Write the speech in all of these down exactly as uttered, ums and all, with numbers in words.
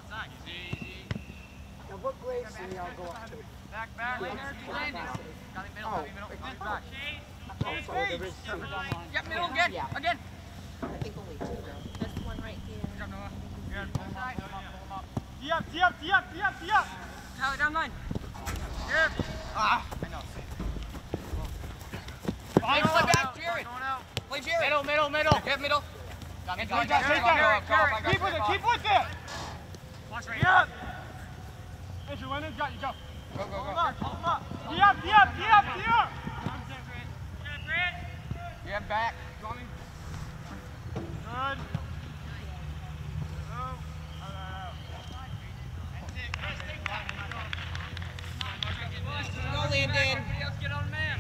Now what grades do they all go up to? Back, back. Yeah. Got me middle, got me middle. Back. Oh, so there is two. Yep, middle again. Yeah. Again. I think only two though. That's one right there. Good job, Noah. Good. Pull him up, pull him up, pull him up. Tee up, tee up, tee up, tee up, tee up. Tyler, down line. Good. Ah, I know. Play back, Jared. Play Jared. Middle, middle, middle. Hit middle. Got me, got me. Take that. Keep with it, keep with it. Watch right here. Andrew, when it's got you, go. Go, go, go. Hold him up, hold him up. Tee up, tee up, tee up, tee up. Yeah, back. Good. Go, Landon. Get on man.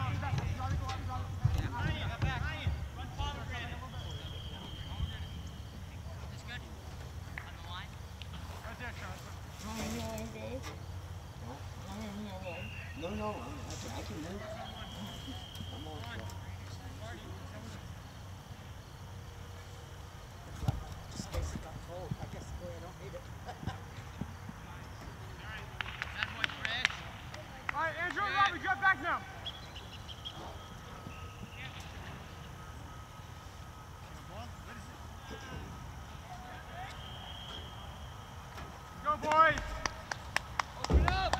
No, no, I can, I can move. I'm on. Just space it got cold. I guess boy, I don't need it. All right, Andrew and Robbie, drop back now. Go, boys. Open up.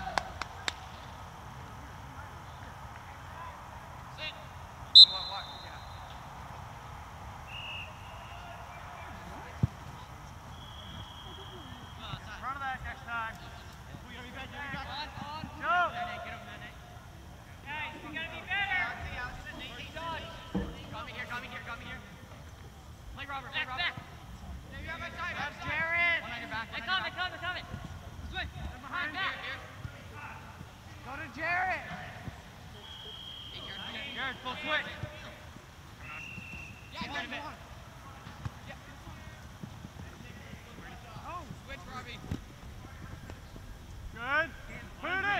Sit. What, what? Yeah. Front of that next time. We're going to be better. Get him back. Go. Get him, Nate. Guys, we got to be better. Got me here, got me here, got me here. Play Robert, play Robert. That's Jared. One on your back. I come, I come, I come. Switch. They're behind back. Go to Jared. Jared, full switch. Yeah, got him. Oh, switch, Robbie. Good. Put it in.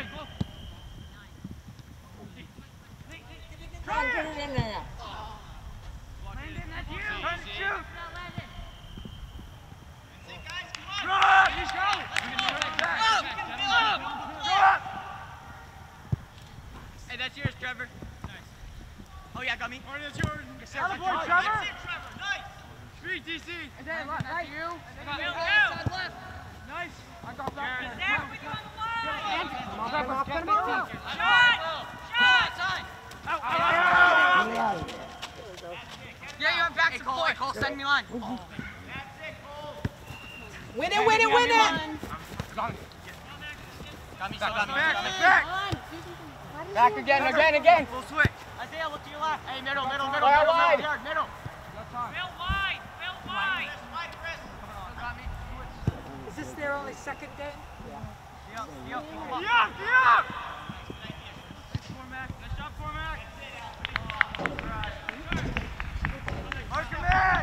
Try it. Put it in there. Landon, that's you. Try to shoot. Drop! You go! Drop! Hey, that's yours, Trevor. Nice. Oh, yeah, got me. Marty, that's yours. Yes, sir. That's yours, Trevor. That's it, Trevor. Nice. Street, D C. Is that left? Right. You. Side left. Nice. I got that. Zach, we go on the line. Trevor, get him out. Shot! Shot! Side. Out. Out. Yeah, you're back to Cole. Hey, Cole, send me line. Win it, win it, win it! Got me, got me, got me. Back, back! Back again, again, again! Full switch. Isaiah, look to your left. Hey, middle, middle, middle, middle, middle, middle, yard, middle. Middle wide, middle wide. Is this their only second game? Yeah. Yup, yup, yup, yup! Nice Cormac, nice job, Cormac. Mark man!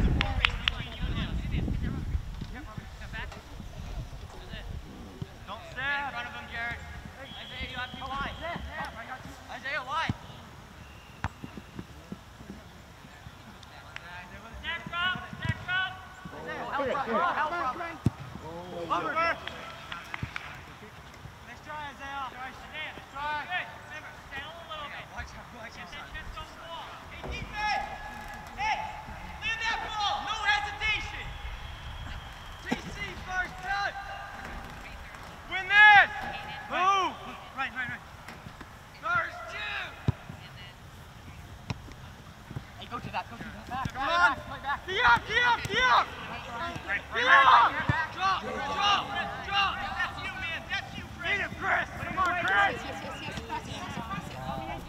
Don't stand in front of him, Jared. Isaiah, you have to be wide. Isaiah, wide. Neck drop, neck drop. Isaiah, help drop, help drop. Over. Nice try, Isaiah. Nice try. Good. Remember, settle a little bit. Watch out, watch out. Get that chest on the wall. Hey, defense! Hey! Leave that ball! No hesitation! T C first touch! Win this! Move! Right, right, right. First two! Hey, go to that, go to that. Back, come on! Play back. Tee up, tee up, tee up! Tee up! Drop, drop, drop! That's you, man, that's you, Chris! Beat him, Chris! Come on, Chris! Yes, yes, yes, pass it, pass it, pass it.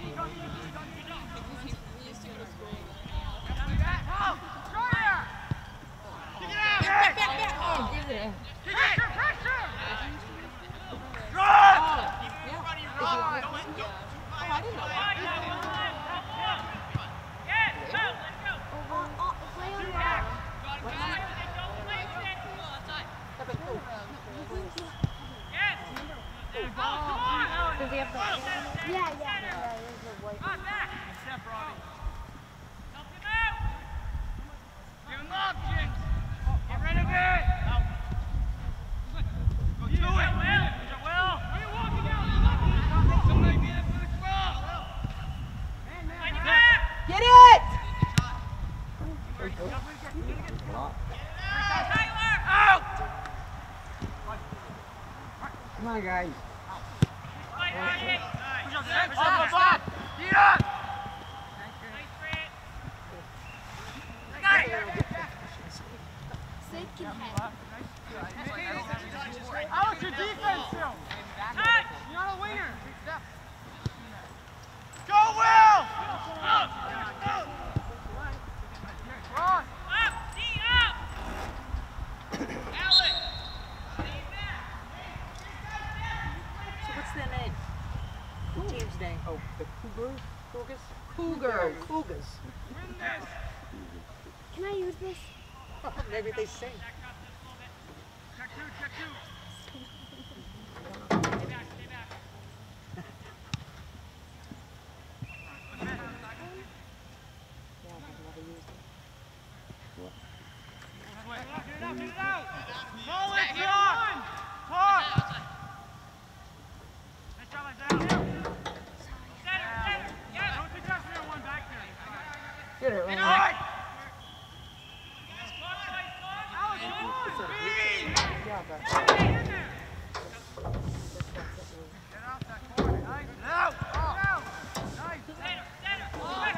Help! Try it! Kick it out! Back, back, back! Oh, give it. Pressure, pressure! Drop! Yeah. Oh, I didn't know that. Yes, go, let's go! Oh, oh, play on Two that. back! Don't place it! Yes! Oh, come on! Does he have the... Yeah, yeah. yeah. Come back! Step, Robbie. Help him out! Give him options! Get rid of it! Out. Come on, guys. Push up, push up, push up. Get up. Got it. Sid can have. Alex, your defense still. Touch. You're not a winger. Go, Will. Up. Up. Run. Up. D up. Alex. So what's their name? The team's name? Oh, the Cougars? Cougars? Cougar. Cougars. Win this. Can I use this? Maybe they sing. Check two, check two. Stay back, stay back. Get it out, get it out! Call it, John! Talk! Nice job, Isaiah. Center, center! Yeah! Don't suggest we have one back there. Get it, All man. right! Alex, come on! Speed! Yeah, but Get in there! Get out that corner. Nice. Get out! Get out! Nice. Center, center! Quick!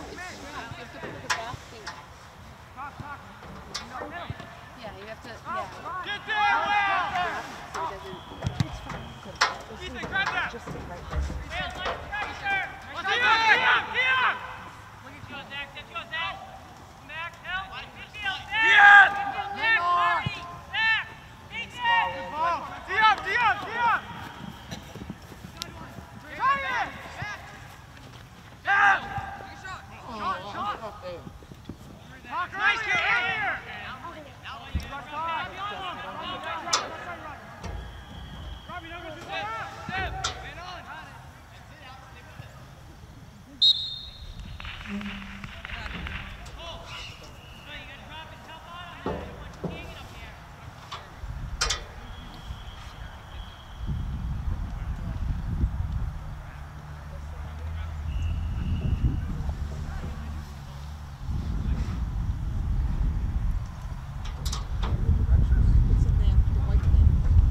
Talk, talk. No, no. Yeah, you have to. Oh, Yeah. get there, Will! So it doesn't. it's fine. Ethan, grab that! Just sit right there. Hey, light pressure! Tee up, tee up, tee up! Let's go, Zach. Let's go, Zach. Max, help. Good deal, Zach. Yes! Good deal, Zach. Marty. Zach. Ethan. Good ball. Tee up, tee up, tee up. Try it. Yeah. Shot, shot. Up there. Nice, get in here. Robbie, don't go too far. Step. Man on. It's in there, the white thing.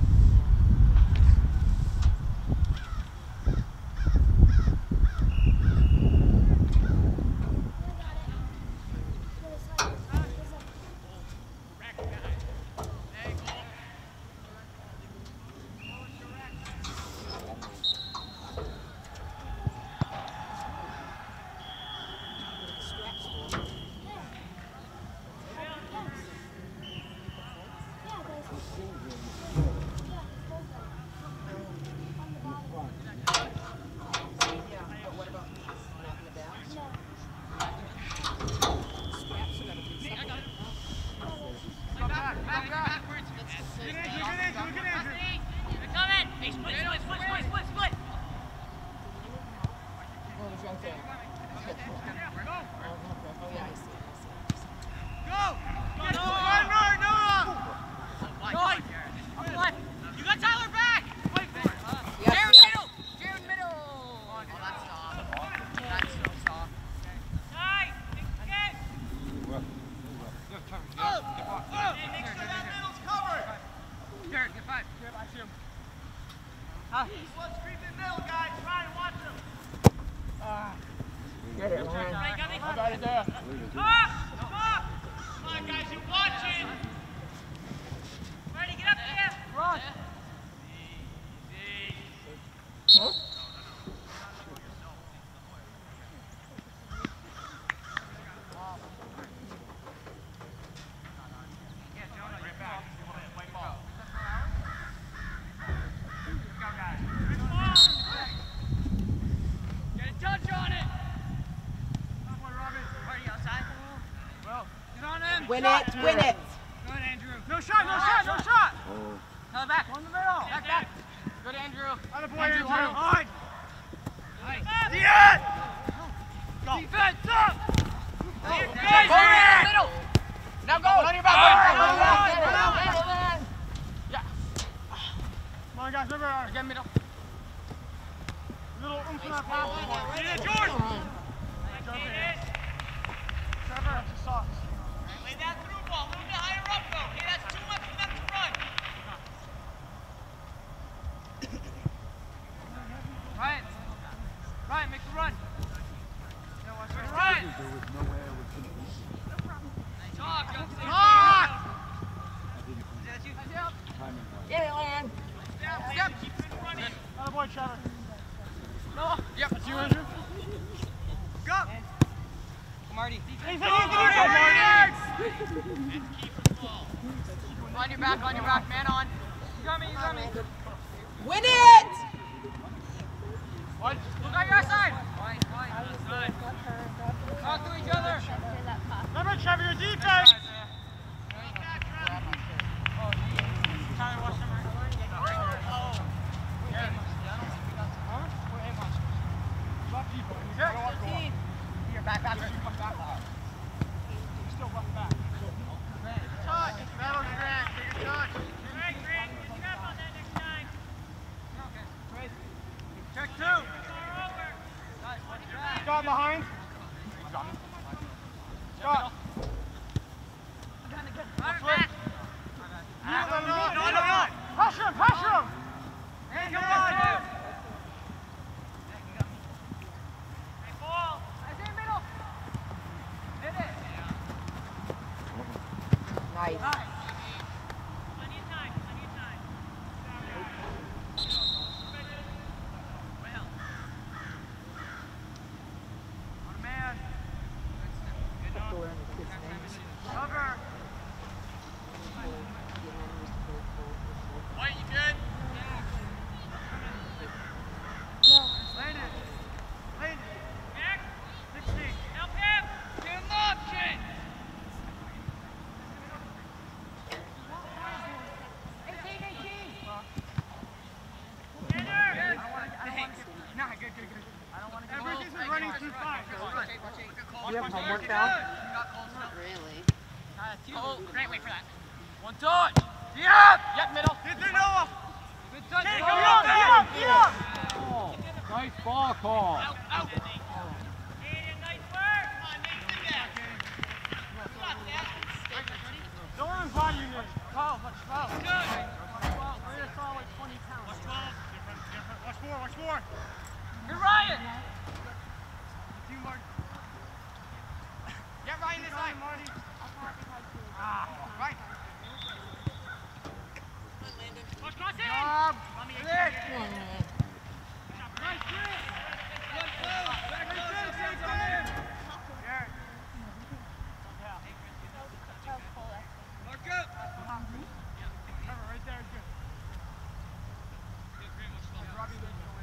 Get it, man. I got it there. Top! Top! Come on, guys, you watching? Ready, get up there! Run! Easy. Huh? Get a touch on it! Come on, Robin. Party outside. Well, get on in. Win Shot. it, win it. Good, Andrew. No shot, no shot, no shot. Tell it back. One in the middle. Back, back. Good, Andrew. Atta boy, Andrew. Hard. Nice. Yes! Go. Defense up! Defense Go in the up! middle. Now go. On your back. Right. Yeah. Come on, guys, remember our get middle. Little oomph in our pass. Get it, Jordan. Jump in. Trevor, that's your socks. Lay that through ball. A little bit higher up, though. Hey, that's too much for them to run. Get it, Lan. Step. Another boy, Trevor. Noah. Yep. That's you, Andrew. Go. Marty. Ethan, Ethan, Ethan, Marty. On your back, on your back, man on. You got me, you got me. Win it! What? Look on your side. Fine, fine. Good. Talk to each other. Remember, Trevor, your defense. Tyler, watch them right. Oh. Yeah. Huh? We're aim on. Left people. fifteen. Here, back, back. You come back. You're still left back. Touch. Battle, Grant. Take a touch. Grant, Grant. Get up on that next time. Okay. Great. Check two. Scott behind. Scott. Back. No, no, no, no. Pressure him, pressure him. Hey, come on, dude. Hey, ball. I see middle. Hit it. Nice. Nice. Plenty of time, plenty of time. Well. On a man. Good on. Cover. White, you good? No. Landon. Landon. Back. sixteen. Help him. Give him option. eighteen, eighteen. Tanner. I don't want to. I don't want to. Nah, good, good, good. I don't want to. Everything's been running through five. Do you have homework now? Not really. Oh, great, wait for that. One touch. Yep. Yep, middle. Get there, Noah. Good touch. Get up, get up, get up. Oh, nice ball call. Out, out. Hey, nice work. Come on, Nate, do that. Don't run body unit. twelve, watch twelve. Good. twelve. We're going to throw like twenty pounds. Watch twelve. Different, different. Watch four, watch four. You're Ryan. You, Marty. Get Ryan this side. Marty. Ah, right. Watch cross in. Job. Nice, Chris. Good flow. Back to the six in. Here. Mark up. Trevor, right there is good. Robbie,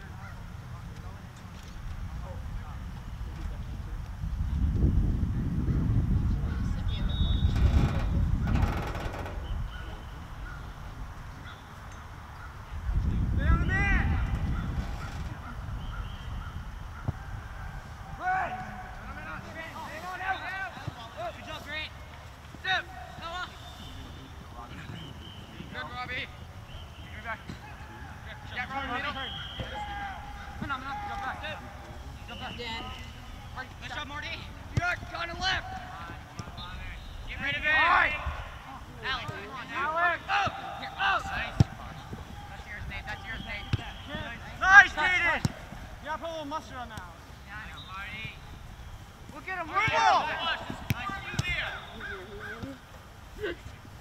Good job, Marty. York, on the left. Get rid of it. All right. Alex, come on, Alex. Oh, here. Oh. Nice. That's yours, Nate. That's yours, Nate. Nice, Nate. You got to put a little mustard on that. Yeah, I know, Marty. Look at him. Look at him. Nice. You there.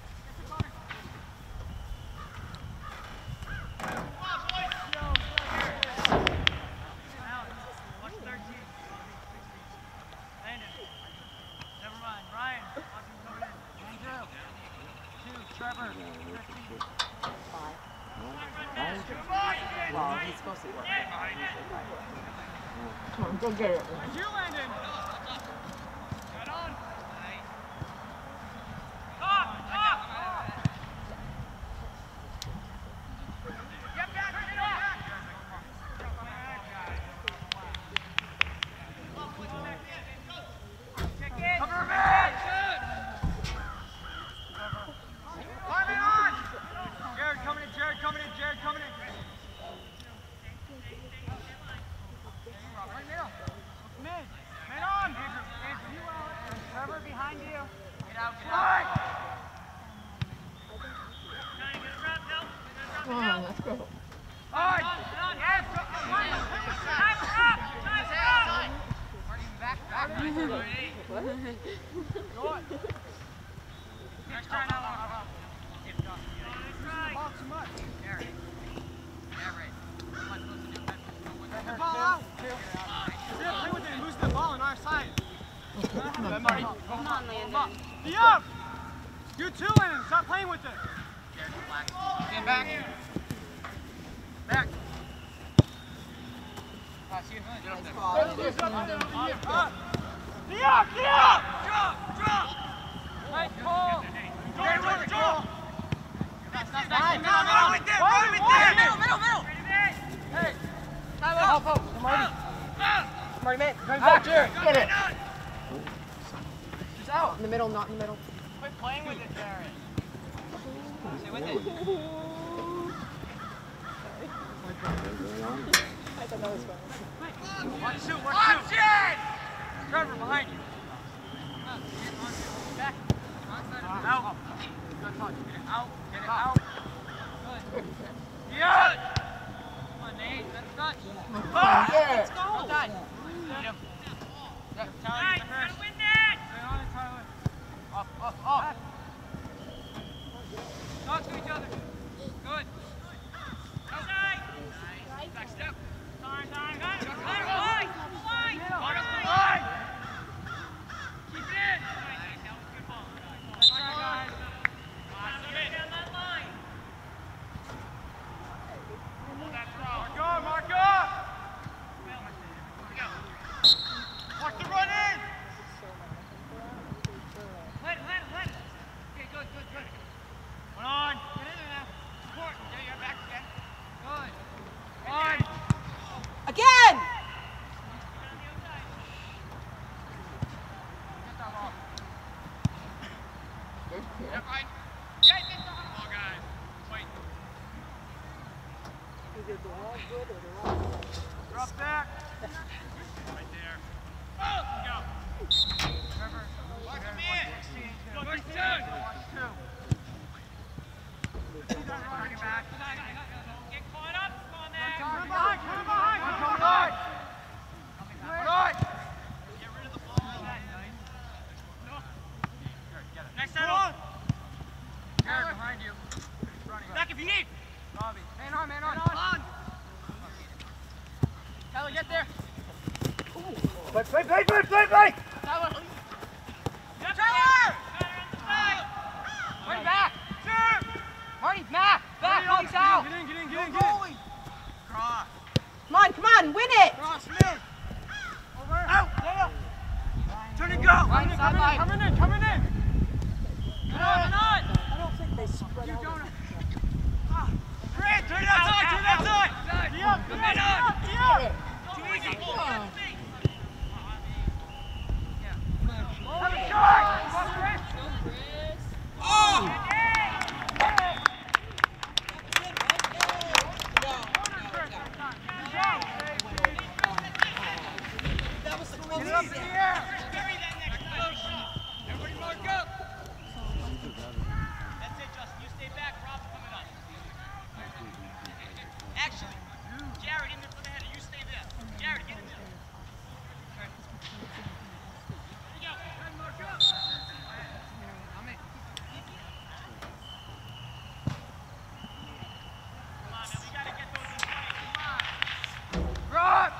Trevor. Well, he's supposed to work. Come on, go get it. That's you, Landon. Get on. Top, top. Get back, get back. Check in. Cover man. Climbing on. Jared coming in, Jared coming in, Jared coming in. Right middle. Mid. Mid on. Andrew. Andrew. Trevor behind you. Get out, get out. Trying to get a wrap now. Come on, let's go. On. Yes. Time up. Time up. Marty, back, back. What? Go on. Next try now. Nice try. Come on, Landon. Diop! You two, Landon. Stop playing with it. Stand back. Back. Nice ball. Diop! Diop! Drop! Drop! Nice ball. Stay with it, Joel. Run with it! Run with it! Middle, middle, middle! Hey! Help, help! Marty! Marty, man! Come back, Jared! Get it! She's out! In the middle, not in the middle. Quit playing with it, Jared. Stay with it. I thought that was fun. One, two, one, two. Jared! Trevor, behind you. Back. Out. Good touch. Get it out. Get it out. Good. Yeah! Come on, Nate. That's touch. Yeah. Let's go. Well done. Yep. Yep. Tyler, nice. Gotta win that. Stay on it, Tyler. Up, up, up. Talk to each other. Good. Outside. Nice. Back step. Time, time, time. Go clear. Line. Line. Mark us the line. Keep it in. Nice. That was a good ball. Let's try, guys. Down that line. Hold that throw. Mark up, mark up. Watch the run in! Let it, let it, let it. Okay, good, good, good. One on. Get in there now. Support. There you go, back again. Good. One. Again! Get that ball. Yep, right. Get it, ball, guys. Wait. Either the wall good or the wrong. Drop back. Right there. Oh! Go. Trevor. Watch him in. Go, push two. Watch two. Bring it back. Get caught up. Come on, man. Come behind. Come behind. Come behind. Come behind. Get rid of the ball. Next settle. Jared, behind you. Back if you need. Robbie. Man on, man on. On. Tyler, get there. Play, play, play, play, play, play! Tyler! Yep, Tyler! Marty, back! Sure. Marty, back! Back, Marty's out! Get in, get in, get in, get in! Cross. Come on, come on, win it! Cross, mid! Over! Out! There! Turn and go! Coming in, coming in, coming in, coming in! Come on, come on! I don't think they spread You out. don't. Ah! Grant, turn that side, turn that side! Yep, come in, up! Yep! Too easy! Come on! Have a shot! Come on, Chris! Oh! That was the Get it up in the air! Everybody mark up! That's it, Justin. You stay back. Rob's coming up. Actually, Jared in there for the header. You stay there. Jared, get in there. There you go. Mark up. I'm in. Come on, man. We got to get those in play. Come on. Rob!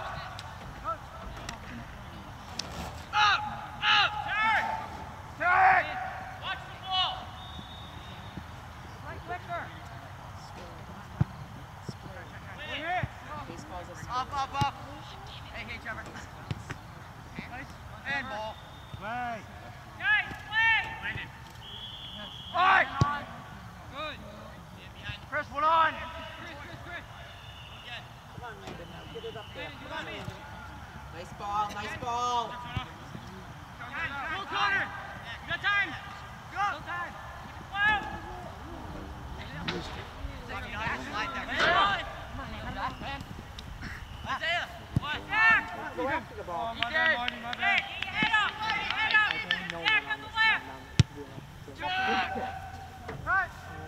Up! Up! Turn! Turn! Watch the ball! Right quicker! Up, up, up! Hey, hey, Trevor. Nice. And ball. Play! Guys, play! Landon. All right! Good. Chris, one on! Chris, Chris, Chris. Again. Come on, Landon, now get it up there. Come on, man. Nice ball, nice ball. Go, Connor! You got time! Go! Go time! Whoa! Slide that. Come on, man. Isaiah! What? Jack! Go after the ball. He did! Jack, get your head up! Get your head up! Jack, on the left! Jack! Cut!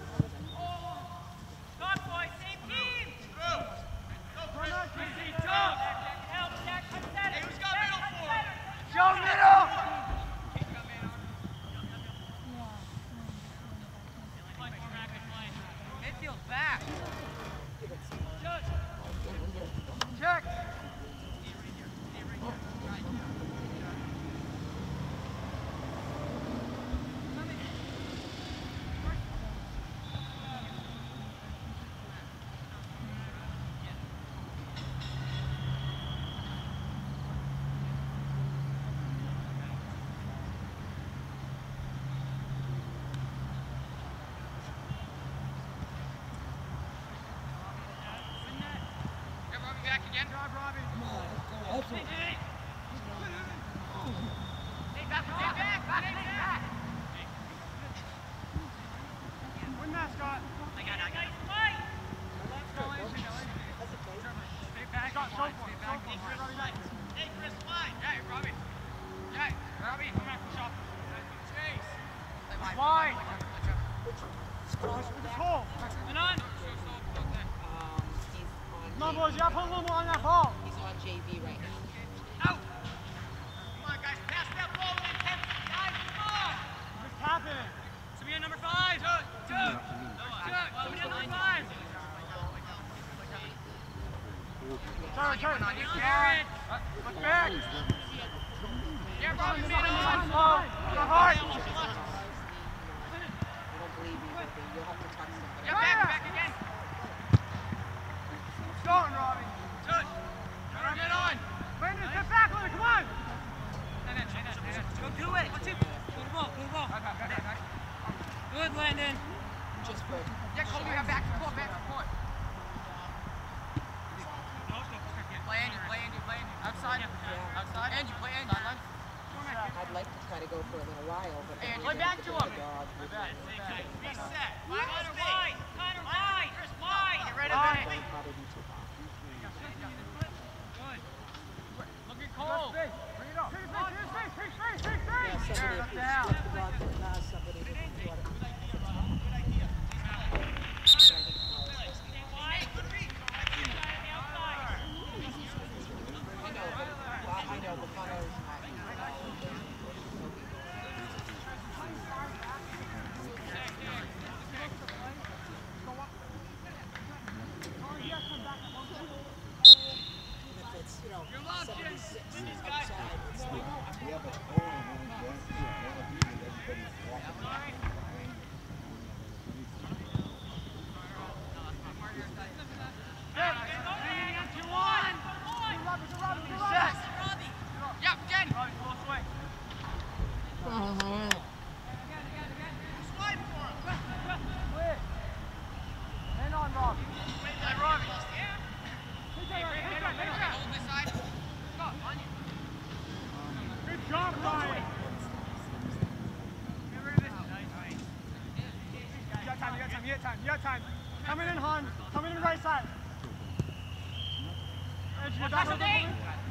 Stop, boys! Same team! Go! Go, Chris! Easy, tough! Help, Jack, cut center! Hey, who's got middle for him? Show middle! Backfield, back. Check. Back again. Drive, Robbie. Hey, hey. Hey, back, back, back, back, back. Win that, Scott. I got it, I got it. Stay back. Scott, so far. Hey, Chris. Hey, Chris, fine. Yeah, Robbie. Yeah, Robbie, come back, push off. Chase. Wide. Just hold. And on. Come on, boys, you gotta put a little more on that ball. He's on J V right now. Out! Come on, guys, pass that ball with intensity, guys, come on! Just tap it. So we got number five. Two, two, two. So we got number five. Turn, turn. Garrett. Look back. Yeah, Robbie, man, on. Slow. Go hard. I don't believe you, but you'll have to talk to somebody. Yeah, back, back again. Starting, Robbie. Good. Get on. Landon, step back, Landon, come on. Go do it. What's it? Go the ball, go the ball. Good, Landon. Just for Yeah, Cole, you have back support, back support. Play Andy, play Andy, play Andy. Outside. Outside. Andy, play Andy. I'd like to try to go for a little while, but Hey, then play you're back gonna to have him. the dog with Back, you. back. Reset. Connor wide. Connor wide. Chris wide. Get rid of Wide. it. That'll probably be too hot. Good. Look at Cole. Bring it up. Space, space, space, space, space, space, Yeah, space. somebody if you slip the dog to the nose, somebody who can do it. I know, but well, I know, but Connor's not. If it's, you know, seventy-six outside, it's like, Yeah, but only one dance, everybody's walking. Yeah, Jen. Hand on, Robbie. Hey, Robbie. Hold this side. Go, on you. Good job, Ryan. Get rid of this. Nice. You got time, you got time, you got time, you got time. Coming in, Han. Coming in the right side. Edge, you got Dave.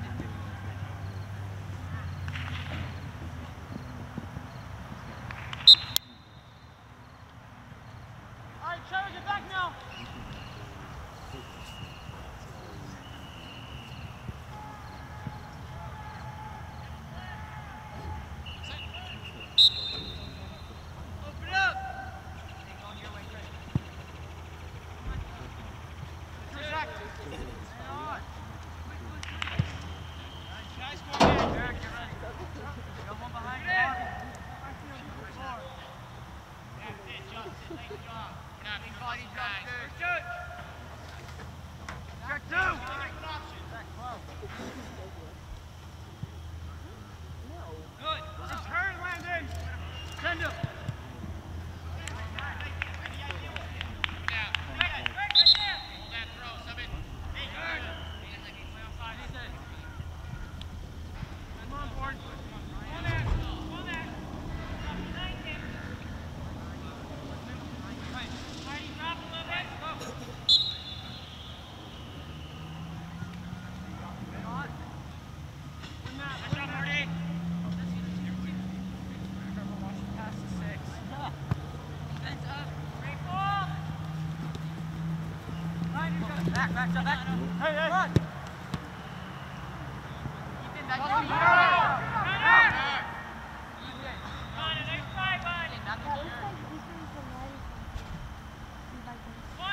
All right, Trevor, get back now. Open up. Nice going in. Derek, get ready. Got one behind you. That's it, Justin. Nice job. Big body jump, dude. Good. Check two. Good. Turn, Landon. Send him. Come on, board. Back, back, back, back. Hey, hey. Run. Ethan, back Come on, to Connor. Connor, next five, bud. Nothing here.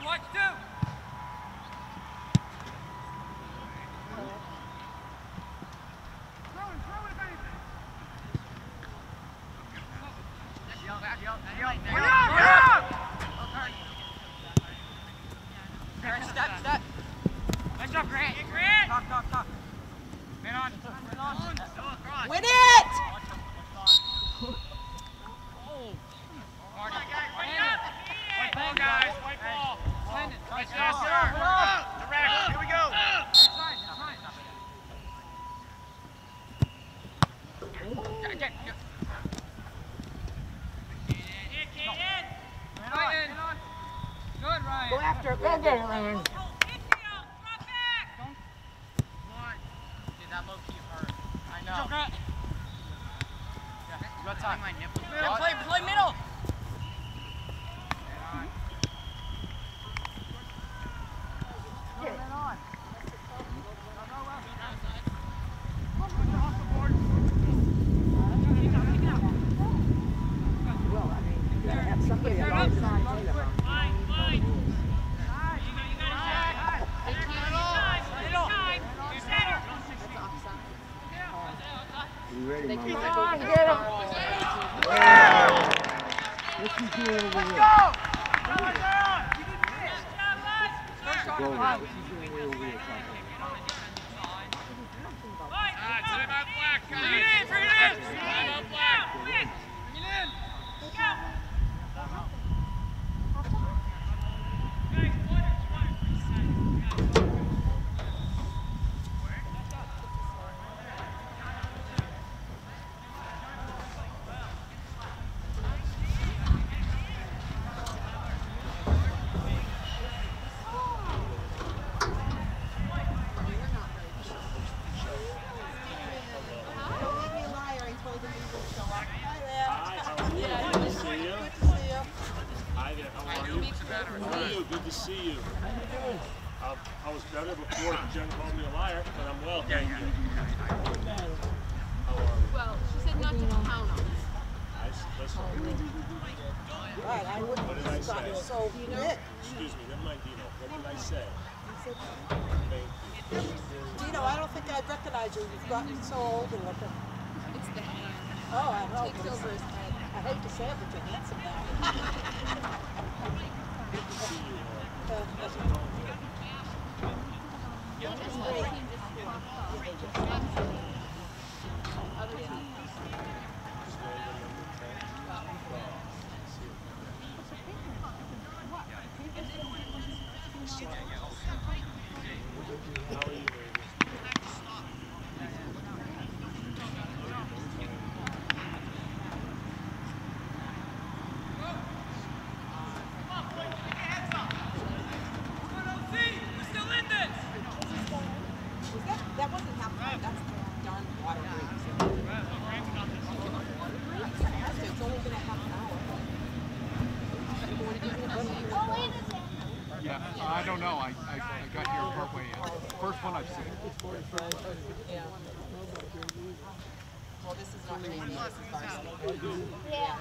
watch two. Step, step. Nice job, Grant. Grant. Talk, talk, talk. Man on. Man on. Win it! White ball, guys. White ball. Nice job, sir. Direct. Here we go. Ryan. Good, Ryan. Go after it, go get it, Ryan. Did that low key hurt? I know. You got time. Play, play middle. Well, I mean, you gotta have somebody alongside him. You ready, Mama? Come on, get him! What's he doing over there? Go! Go, what's he doing way over there, Papa? Bring it in, bring it in! Bring it in! Go! Good to see you. Uh, I was better before Jen called me a liar, but I'm well. Thank you. How are you? Well, she said not to count on it. I s- listen. Right, I wouldn't What did I have gotten say? so rich. Excuse me, never mind, Dino. What did I say? Thank you. Dino, I don't think I'd recognize you. You've gotten so old and looking. It's the hand. Oh, I know. Takes over his head. I hate to say it, but you're handsome now. Good to see you. Uh, that's Just let him just walk off. Other team. How are you, baby? That wasn't half time. That's darn water break. It's only been a half an hour. Yeah, uh, I don't know. I, I, I got here partway in. First one I've seen. Yeah. Well, this is not J V, this is varsity. Yeah.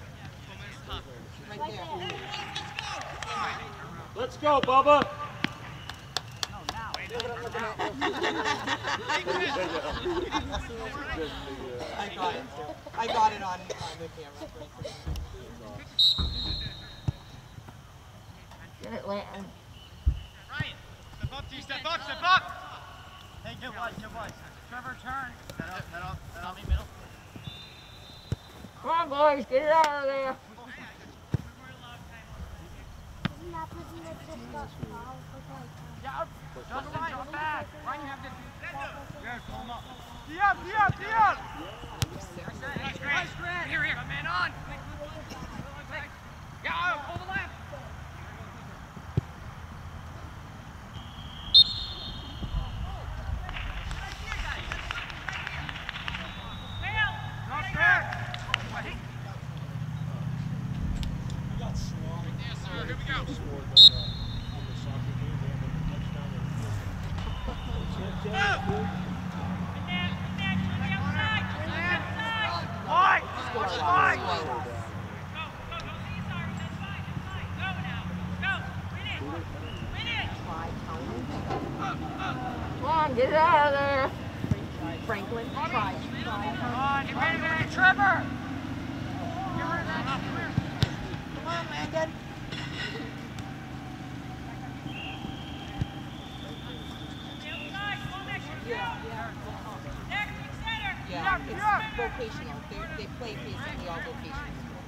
Right there. Let's go, Bubba. Look what I'm looking at. I got it. I got it on, on the camera. Get it, Lanton. Ryan, step up, T, step up, step up! Hey, get wide, get wide. Trevor, turn. Set up, set up, set up, middle. Come on, boys, get it out of there. Yeah, just Ryan, go back. Ryan, you have to... Yes, pull him up. Tee up, tee up, tee up! Nice, Grant. Here, here. Man on. Yeah, pull the left. Not fair. Yes, sir. Here we go. Why? Why? Trevor! Come on, Landon. Yeah, yeah, it's vocational. They, they play basically all vocational schools.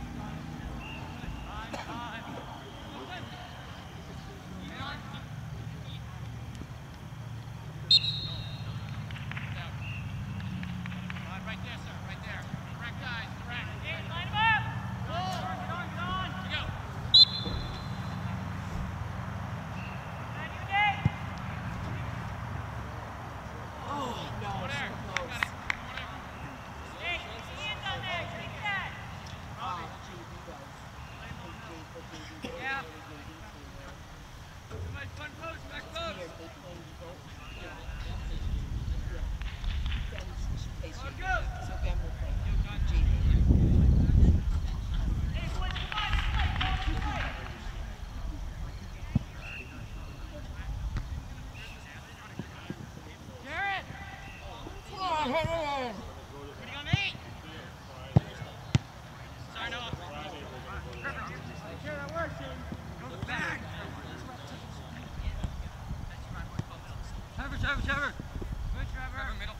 Trevor, Trevor. Good, Trevor. Trevor, middle.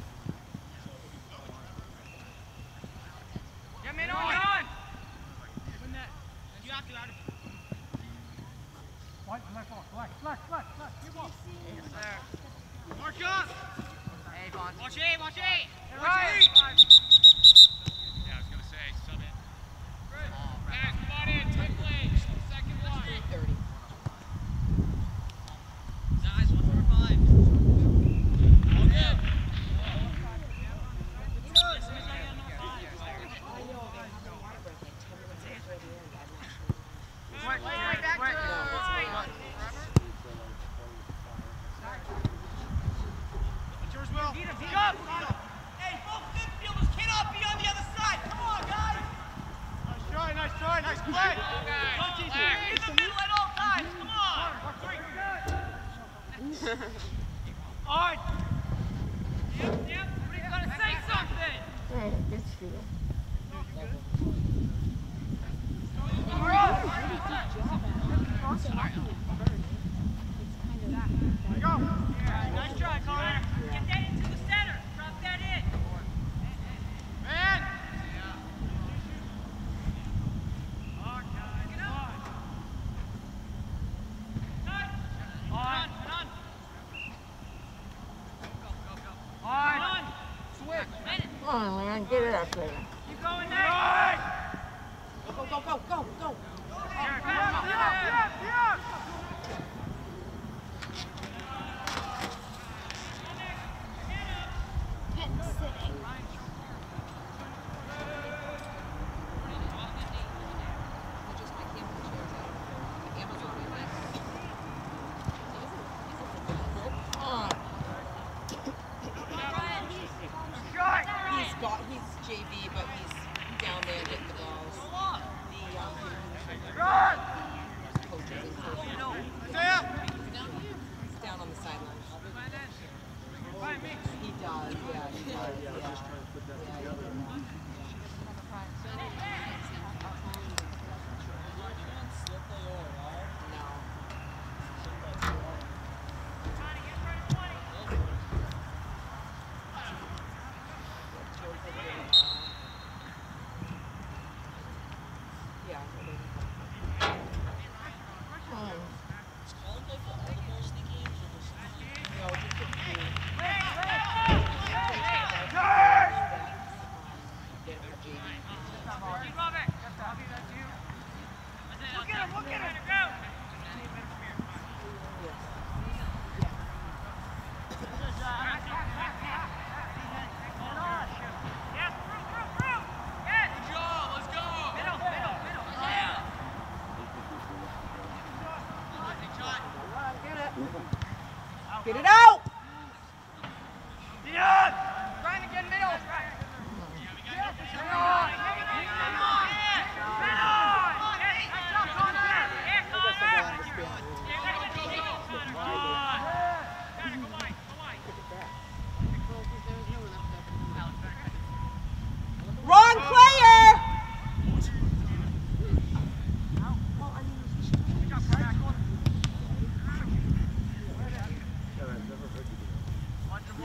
Get me on, on. Win that. You have to out of it. What? Left ball. Left, left, left, left. Good ball. Yes, sir. Mark up. Hey, Vaughn. Watch A, watch A. Hey, Right. right. Yeah, I was going to say, sub in. Right. Oh, right. Come on in, tight play. Second one. three thirty. Nice, one for five. All good. Wait, wait, back wait. to No, the it's line. not. It's yours, Will. Pick up. Hey, both midfielders cannot be on the other side. Come on, guys. Nice try, nice try, nice play. Don't tease me. In the middle at all times. Come on. On. Yep, yep. Somebody's got to say something. Hey, good steal. Go. Nice try, Connor. Get that into the center. Drop that in. Man. On. On. On. Switch. Come on, man, get it up there. Keep going there. Go, go, go, go, go, go. Yeah, yeah, yeah, yeah. He's got, he's J V, but he's down there getting the balls. The, um, coaches and coaches. He's down on the sideline. He does, yeah, he does, yeah.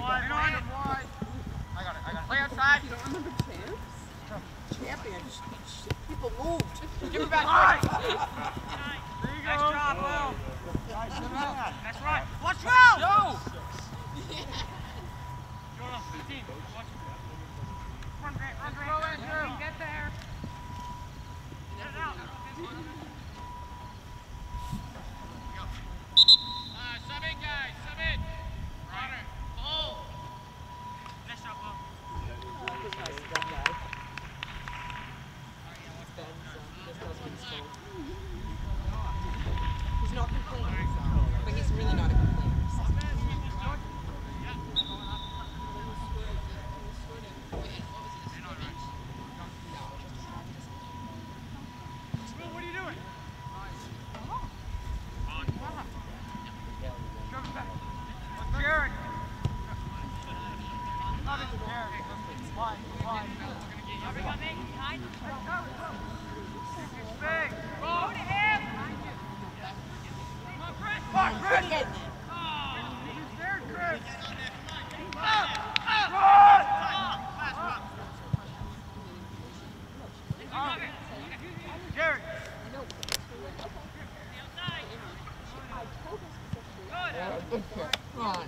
wide. In on him wide. I got it, I got it. Play outside. You don't remember champs? Champions. People moved. Give it back. Nice. There you go. Nice job, Will. Nice, good man. That's right. Watch Will. Yo. Jordan, fifteen. Watch. Run, Grant. Run, Grant. Andrew. Get there. Get it out. Uh, sub in, guys. Sub in. Runner. Oh. Nice job, Will. He's not complaining, but he's really not a complainer. Will, what are you doing? Jared. Love it, Jared. Wide, wide. Are we gonna make it behind? It's big. Go to him. Come on, Chris. Come on, Chris. Oh, he's there, Chris. Up, up. Run. Oh. Jared. Yeah, good shot. Come on.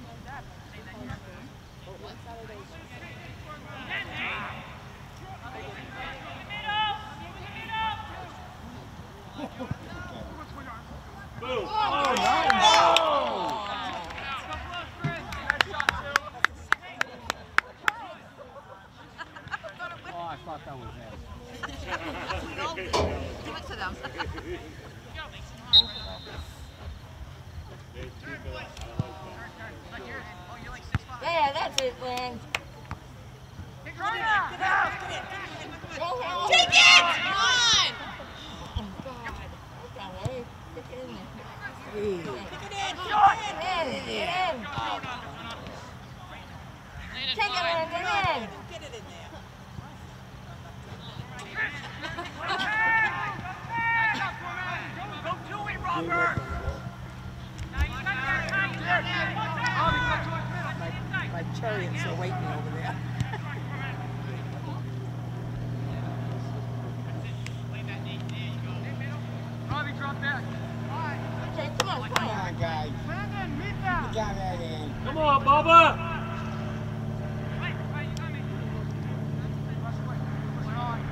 Boom. Oh, nice. Oh, I thought that was it. Give it to them. Yeah, that's it, Lynn. Take it out. Go ahead. Take it! Come on! Oh, God. Okay, stick it in there. Hey. Get in, get in. Take it in, get in. Get it in there. Go do it, Robert. My chariots are waiting over there. Robbie, drop back. Okay, come on, come Come on. on, guys. Brandon, meet that. You got that in. Come on, Bubba. Wait, wait, you got me. Rush away. Push it on.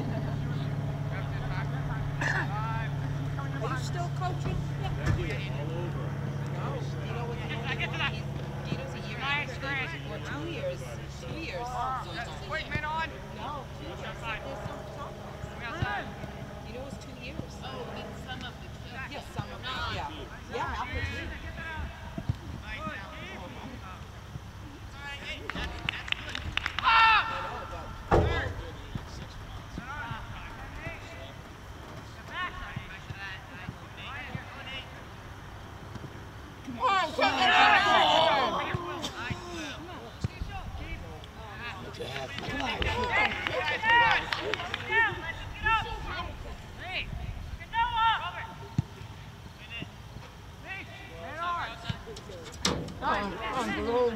Are you still coaching? All over. No. You know what? I get to that. Dino's a year Nice, after Grant. or two years. Two years. So it's only Wait, man on. No. Outside. There's some talk. Come outside. You know, it was two years. Oh, that's some of the kids. Yes, some of them. Yeah. Yeah, half the team. Come on, take it in. Come on. Come on, come on, Blue.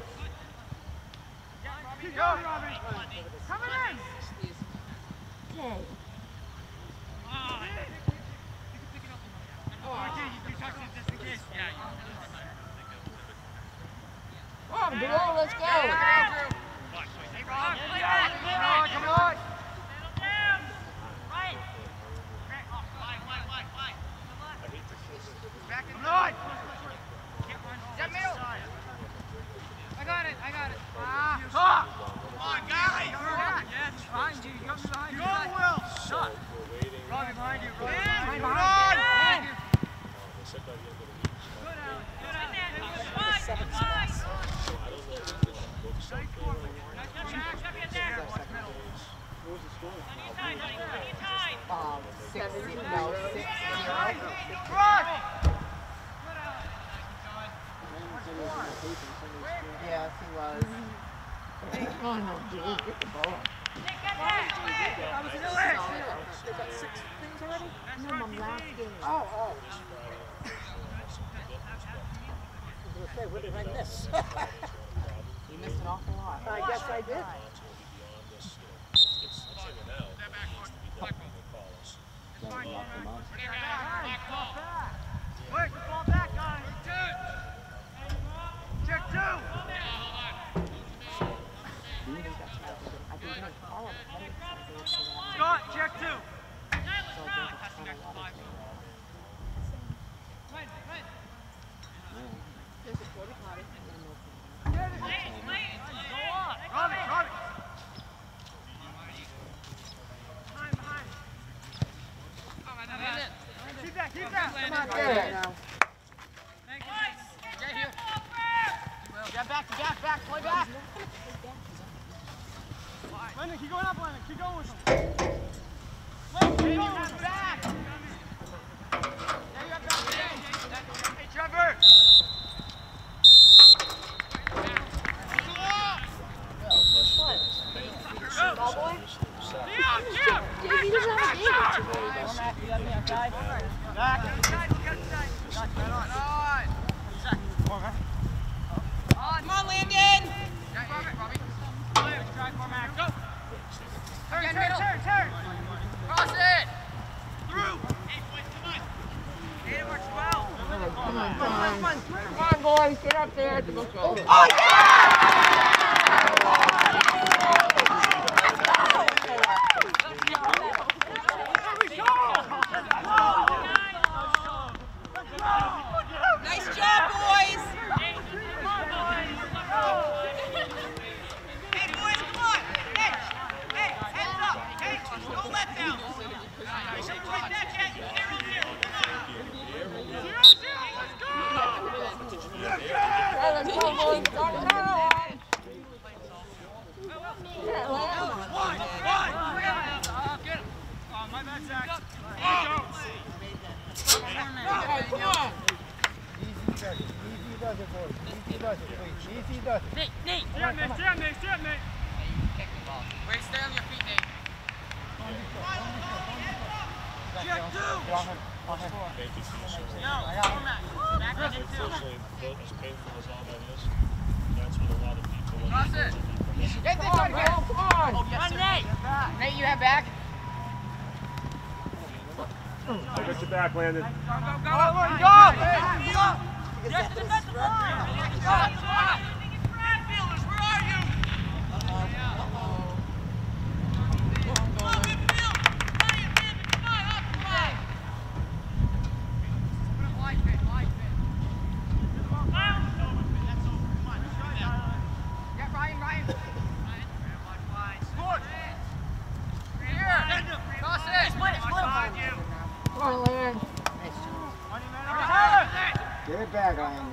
Go, Robbie. Coming in. Okay. Come on, Blue, let's go. Hey, Rob. Come on, come on. Back in line. Get middle. I got it, I got it. Ah. Come on, guys. Yes, behind you. You got me behind you. Go, Will. Shot. Robbie behind you. Robbie behind you. Behind you. Good out. Good out. Seven spots. Nice forward. Nice catch. Get there. Watch middle. Um, six, six, no, six, zero. Run. Yes, he was. Come on, Blue, get the ball. They got six things already? No, my last game. Oh, oh. I was going to say, where did I miss? You missed an awful lot. I guess I did. Quick, ball back, guys. Check two. I think like all of it. Scott, check two. There's a porta potty. Robbie, Robbie. Behind, behind. Keep that, keep that. Come on, There now. Get back, get back, play back. Landon, keep going up, Landon. Keep going with him. Landon, keep going with him. Back. There you go, back. Hey, Trevor. Ball boy? Yeah, yeah. J V doesn't have a game. Back. Get inside, get inside. Come on, Landon! Turn, turn, turn, turn. Cross it. Through. Hey, boys, come on. Hey, it works well. Come on, come on. Come on, boys, get up there. Oh, Nice job, boys! Hey, boys, come on. Hey, hey, heads up. Hey, no let down. Don't quit that yet. Zero, zero. Come on. Zero, zero. Let's go. let's go, boys. Start now. Yeah, One, one. Get him. Oh, my bad, Zach. Go. Come on. Easy does it, boys. Easy does it, please. Easy does it. Nate, Nate. Stay up, Nate. Stay up, Nate. Stay up, Nate. Wait, stay on your feet, Nate. Check two. Thank you for your service. Yo, format. Back on it, too. Unfortunately, as painful as all that is, that's what a lot of people look Cross it. Get this Come on, one bro. again. Come on. Run, Nate. Nate, you have back. I got your back, Landon. Go, go, go. Go, Go. go. Yes, the defensive line. Fielders, where are you? Come on, Larry. Get it back, Landon.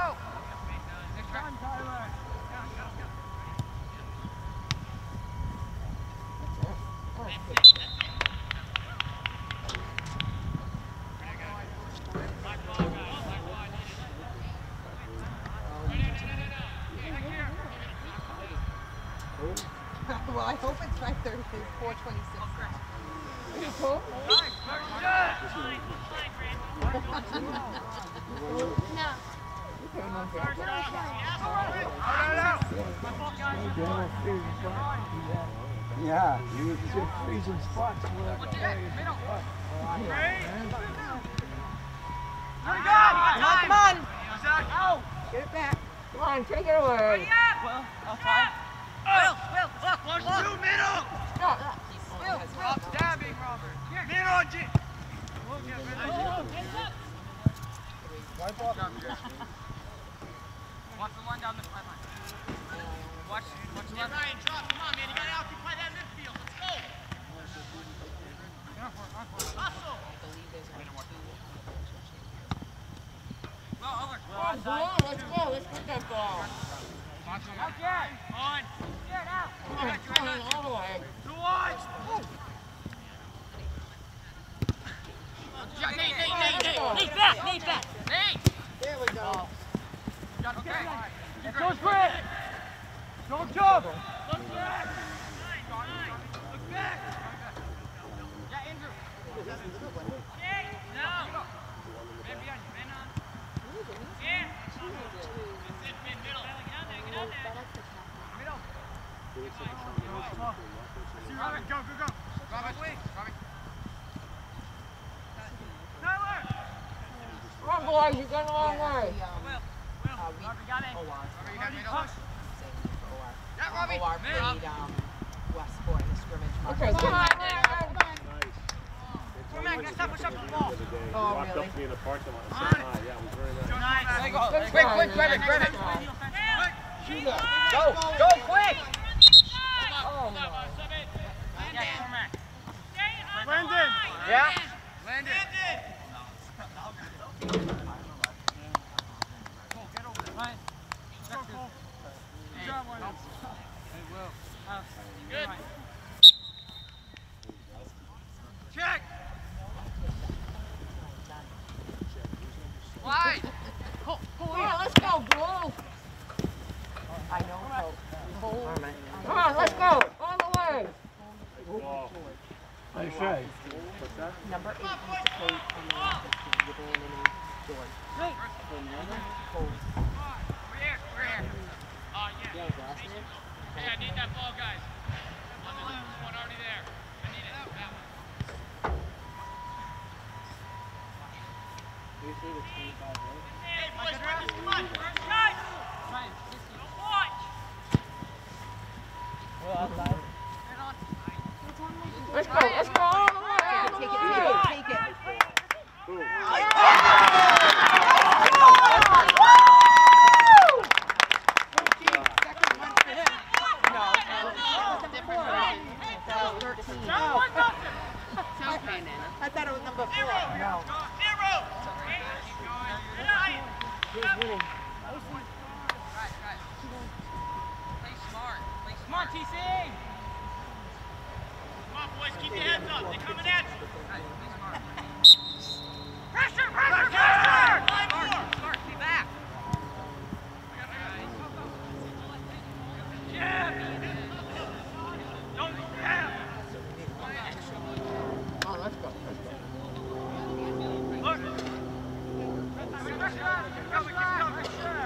Well, I hope it's five thirty, four twenty-six. Yeah, you was Freezing spots. Middle. Come Come on! Get it back. Come on, take it away. Well, outside. Will, Will, look, look, look. Two middle. Stop. Will, stop stabbing, Robert. Here, middle, G. Look at middle. Wipe off. Watch the line down the sideline. Watch, watch the line. Ryan, drop. Come on, man. You gotta occupy that midfield. Let's go. Hustle. Go, over. Come on, ball. Let's go. Let's put that ball. Watch the line. Okay. On. Get out. Come on, come on, all the way. Two wide. Nate, Nate, Nate, Nate. Nate, back, Nate, back. Nate. There we go. Okay. It goes quick. Don't jump. Look back. Look back. Yeah, Andrew. No. Man behind you, man on. Yeah. That's it, mid, middle. Get out there, get out there. Robert, go, go, go. Robert, wait. Robert. Tyler! Come on, boys, you're going the wrong way. Um, Will, Will. uh, we, Robert, got it. O R. Robert, you got me. Same for O R. Yeah, Robbie. O R played um, Westport in the scrimmage. Okay, come on, come on. Come back, next time push up to the ball. Oh, Walked really? up to me in the parking lot and said hi. Yeah, it was very nice. Nice. There you go. Quick, quick, grab it, grab it. Go, go, quick. Oh, no. Yeah, Cormac. Landon. Yeah? Landon. Cole, get over there. Ryan. Go, Cole. Good job, Ryan. Hey, Will. Good. Check. Wide. Cole, Cole, Come on, let's go, Blue. I know. Cole. Come on, let's go. All the way. Ball. Nice try. What's that? Number eight used to play on the office team with Anthony George. Hey. Cole. We're here, we're here. Oh, yeah. Hey, I need that ball, guys. On the left, one already there. I need it. That one. Hey, boys, Marcus, come on. First shot. Don't watch. Let's go, let's go all the way. All the Take it, way. take it, take it. Boom. Second one for him. No, that was number four. That was thirteen. John, one nothing. I thought it was number four. Zero. No. Zero. Nine. Play smart. Play smart, T C. Come on, boys, keep your heads up. They're coming at you. Pressure, pressure, pressure! Line four. Smart, stay back. Jab. Don't jab. Oh, let's go. Look. Pressure on. Go, we keep going. Pressure.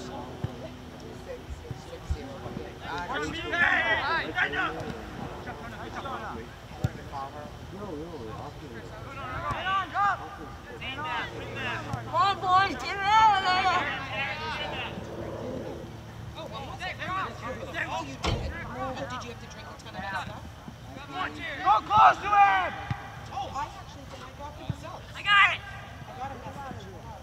One speed. Hey, stand up. Come on, boys, get it out of there. Oh, you did. Oh, did you have to drink a ton of that stuff? Go close to him! Oh, I actually did. I got the results. I got it! I got a message.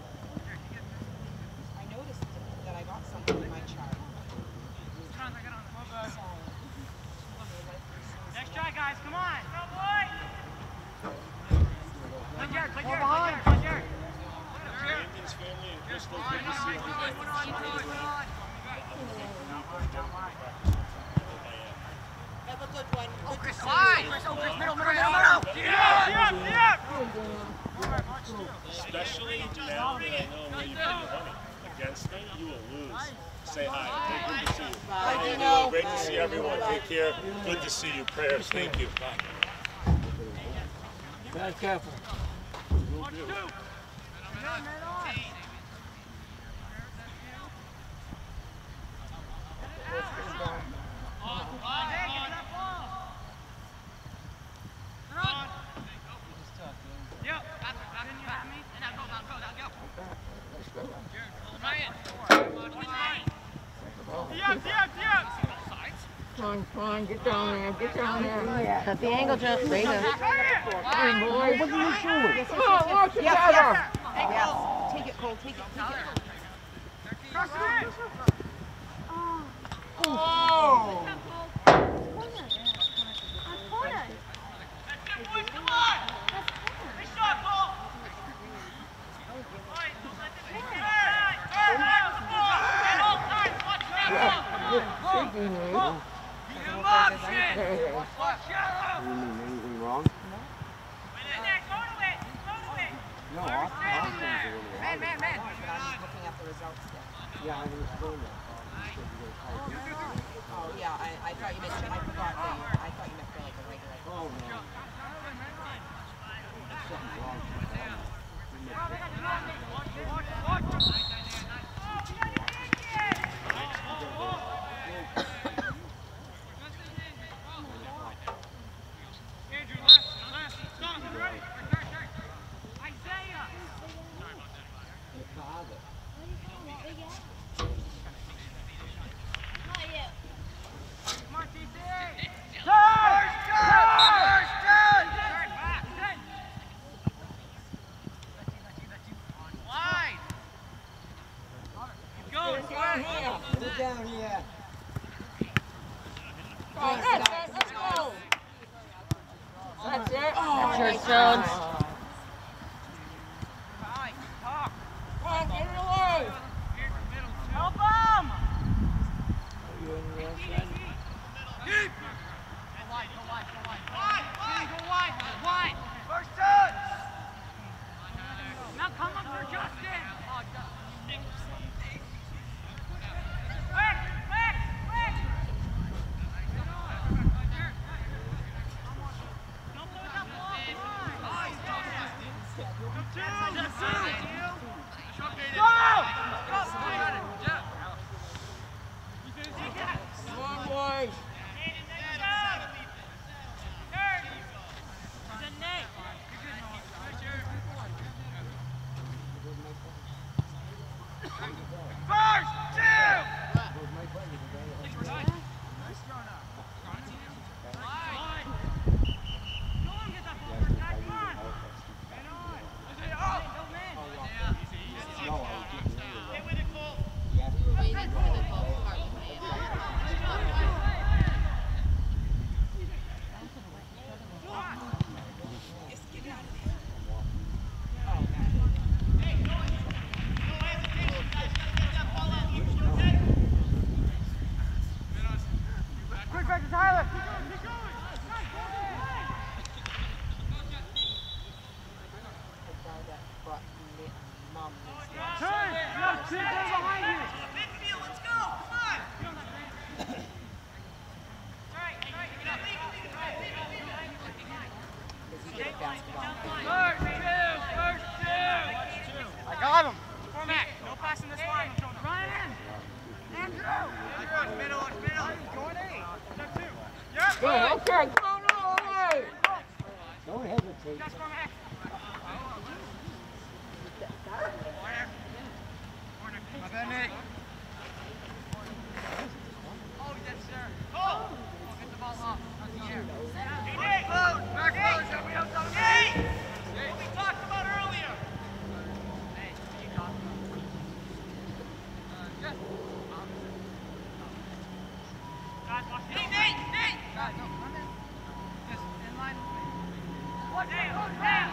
I noticed that I got something in my chart. Next try, guys, come on! Go, boy! Play Jared, play Jared, play Jared, play Jared! Brandon's family and Crystal, good to see you. Have a good one. Oh, Good Chris, to see wide! you. Chris, oh, Chris, middle, middle, middle, middle! Yeah, yeah, yeah! Especially now that I know where you put your money. Against me, you will lose. Say hi. Hey, good to see you. Bye, How you Dino. doing? Great to see everyone. Take care. Good to see you. Prayers. Thank you. Be careful. One, two! Come on, come on, get down there, get down there. Cut the angle, Jeff. There you go. Come on, boys. What are you doing? Yes, Come on, work yes, together. yes. Yes. Take it, Cole. Take it. Take it. Oh! Anything wrong? No, Austin, Austin's a little Man, man, man! But I'm just looking at the results there. Yeah, I understand that. Oh, yeah. I, I thought you meant. I forgot that you. I thought you meant for like a regular. Oh, no. Something's wrong. Let's go. That's it. That's yours, Jones. Come on, get it away. Help him! Deep! Go wide, go wide, go wide. Wide, wide! Go wide, wide. First touch! Now come up for Justin. Oh, Quick, quick, quick! Don't put that ball behind! Nice, Justin! Go! Go! Come on, boys. First, two! Waiting for the golf cart to be quick back to Tyler. Turn! No, two guys behind you. Midfield, let's go! Come on! First two! First two! I got him. Cormac, no passing this line. Run in. Andrew. Andrew, middle, middle. Jordan. Step two. Yep. Good, okay, come on, all right. Don't hesitate. That's Cormac. My bad, Nick. Oh, yes, sir. Oh! Get the ball off. Not the air. Hey, Nick! Back close. Help me out, Dominic. Hey! What we talked about earlier. Hey, what are you talking about? Uh, just. Hey, Nate! Nate! God, no, run in. Just in line with me. What? Hey, hold down!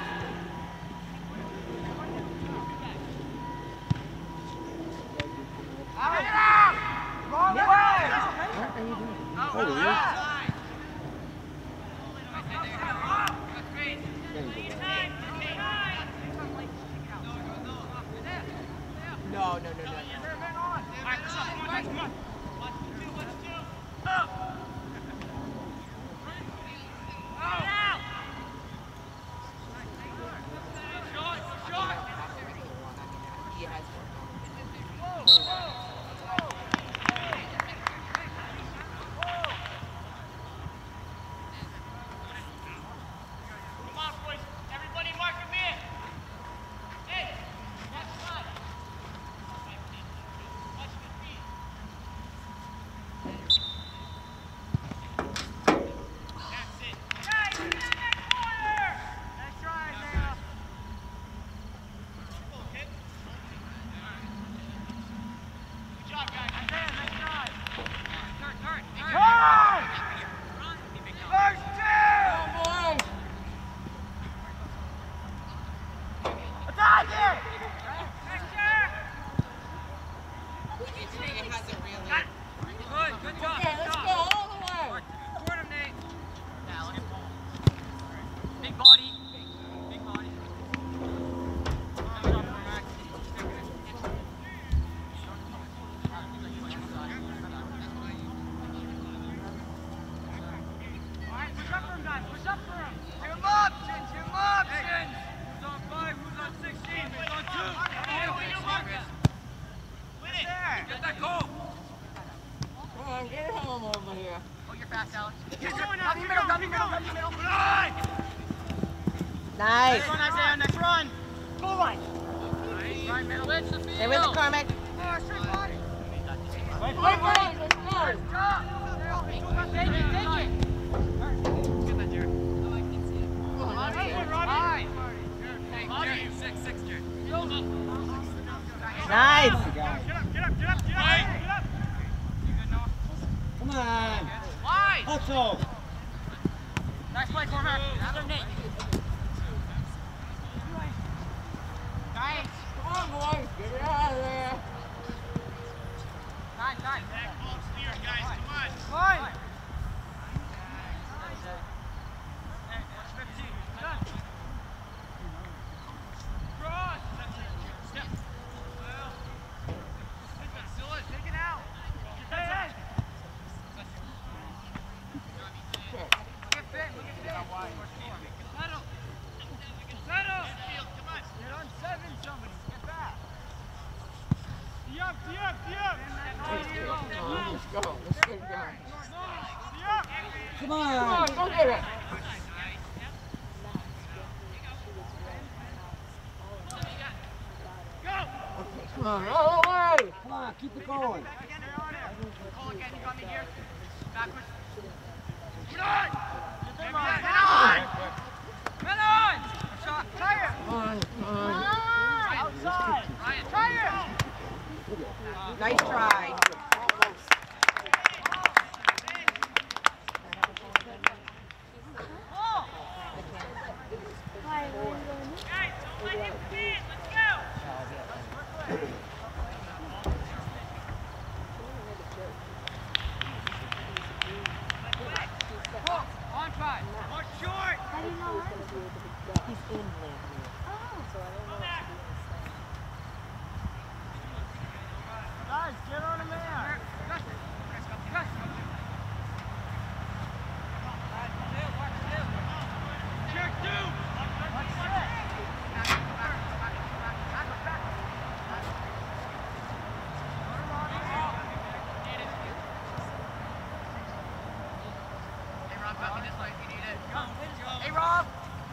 Out! Wrong way! Oh, yeah. No, no, no, no, no. Alright, let's go. Come on, guys, come on. One, two, one, two. Up! Out, out! Shot, shot! He has Whoa, whoa! Come on, boys. Everybody mark a man. Hey, left side. Watch the feet. That's it. Guys, get in that corner. Nice try, Isaiah. Good job, guys. Isaiah, nice try. Turn, turn, turn. Turn! First two. Boys. Attack it! It hasn't really. Good, good job. Okay, let's go all the way. Toward him, Nate. Big body. Big body. Good job, Cormac. All right, push up for him, guys. Push up for him. Two options, two options. Who's on five? Who's on sixteen? Who's on two? Hey, we do Marcus. Win it. Get that goal. Come on, get home over here. Oh, you're fast, Alex. Keep going, Dummy middle, dummy middle, dummy middle. Come on. Nice. Next run, Isaiah, next run. Goal line. Right middle. Edge the field. Stay with it, Cormac. Oh, straight body. Wait, boys, let's go. Take it, take it. Get that, Jared. Come on, Hey, Jared. Robbie. High. Hey, Body. Six, six, Jared. Nice. Get up, get up, get up, get up. Get up. Come on. Why? Hustle. Nice play, Cormac. Another Nate. Nice. Come on, boys. Get it out of there. Nice, nice. Back ball's clear, guys. Come on. Fine. Hey, that's fifteen. Done. Cross. Step. Well. Still is. Take it out. Hey, hey. Look at Finn. Look at Finn. Settle. Settle. Come on. Get on seven, somebody. Get back. Yup, yup, yup. Let's go. Let's get it going. Yup. Come Come on. on, go get it. Go. Okay, come on, all the way. Come on, keep it going. Back again, they're on it. Call again, you got me here. Backwards. Get on! Get on! Get on! Get on! Shot. Tire! Come on, come on. Outside! Ryan, tire! Nice try. Oh! Guys, don't let him see it. Let's go. Oh, on five. More short. Guys, get on a man. Justin. Justin. Check two. Watch six. Hey, Rob, got me this way if you need it. Hey, Rob.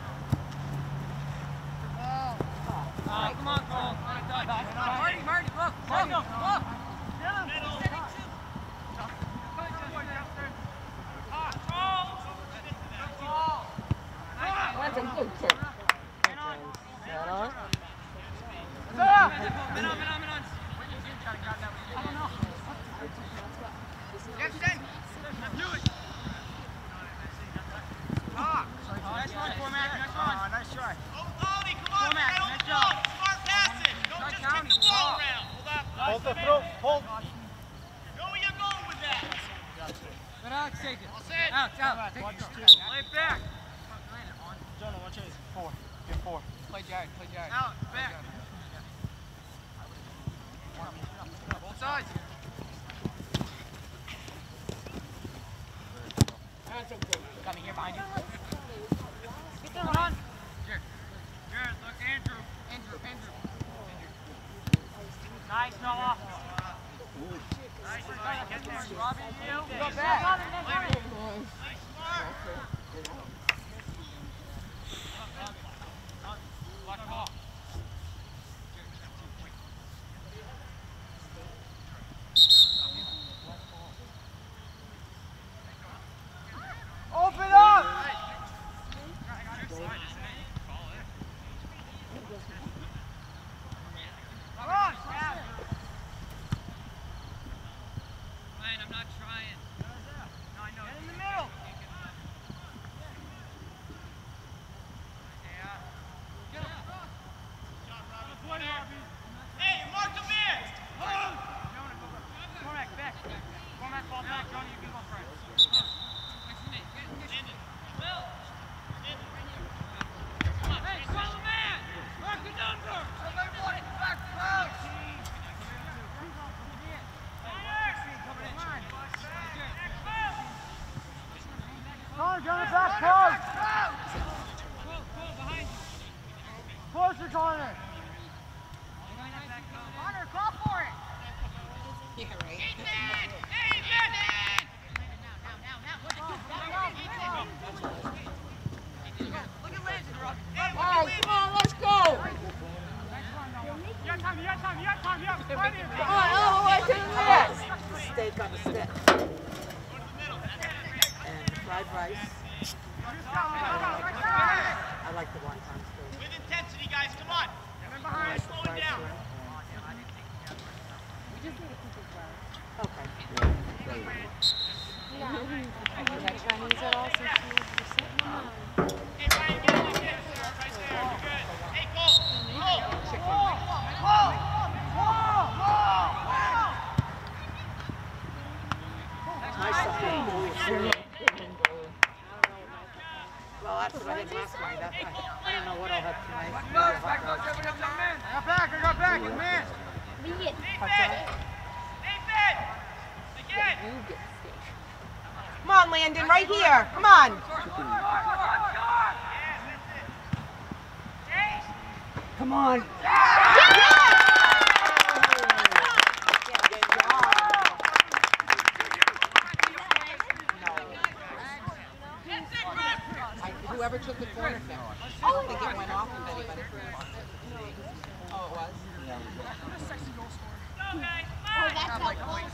Oh, come on, Cole. Marty, Marty, look, look, look. That's a good kick. That on? Nice one, Cormac. Nice one. Nice try. Oh, Tony, come on, Cormac, man. nice Hold the job. ball. Smart passing. Don't Try just counting. kick the ball Wow. around. Hold up. Hold the throw. Hold. Know where you're going with that. Let Alex take it. All set. Out, out. Take it. Play it back. Jonah, watch it. Four. Get four. Play Jared. Play Jared. Out, back. Both sides. That's a good. Coming here behind you. Come on. Jared. Jared, look, Andrew. Andrew, Andrew. Nice, Noah. Nice, Robbie. Get there. Robbie, you. Go back. Play it. Watch ball. Open up! Cross! Man, I'm not trying. No, I know. Get in the middle. Hey, mark the man. Cormac, back. Cormac, fall back. Johnny, you can go first. Hey, call the man! Mark the number! Everybody, back, back! Connor, go to back post! Closer, Connor! Connor, call for it! Yeah, right. Look at Landon, Rob. All right, come on, let's go. You got time, you got time, you got time, you got time. Come on, all the way to the net. Steak on the stick. And fried rice. I like the wonton steak. With intensity, guys. Come on. Behind. Slow it down. Okay. Have you had Chinese at all since you were sitting on? Hey, Ryan, get in there. Right there. You're good. Hey, Cole. Cole. Whoa. Whoa. Well, that's what I had last night. I, I don't know what I'll have tonight. I got back, I got back, good man. Nathan. Nathan. Again. You get sick. Come on, Landon, right here. Come on. Come on. Whoever took the corner kick. I don't think it went off of anybody. Oh, it was? Oh, that's how close.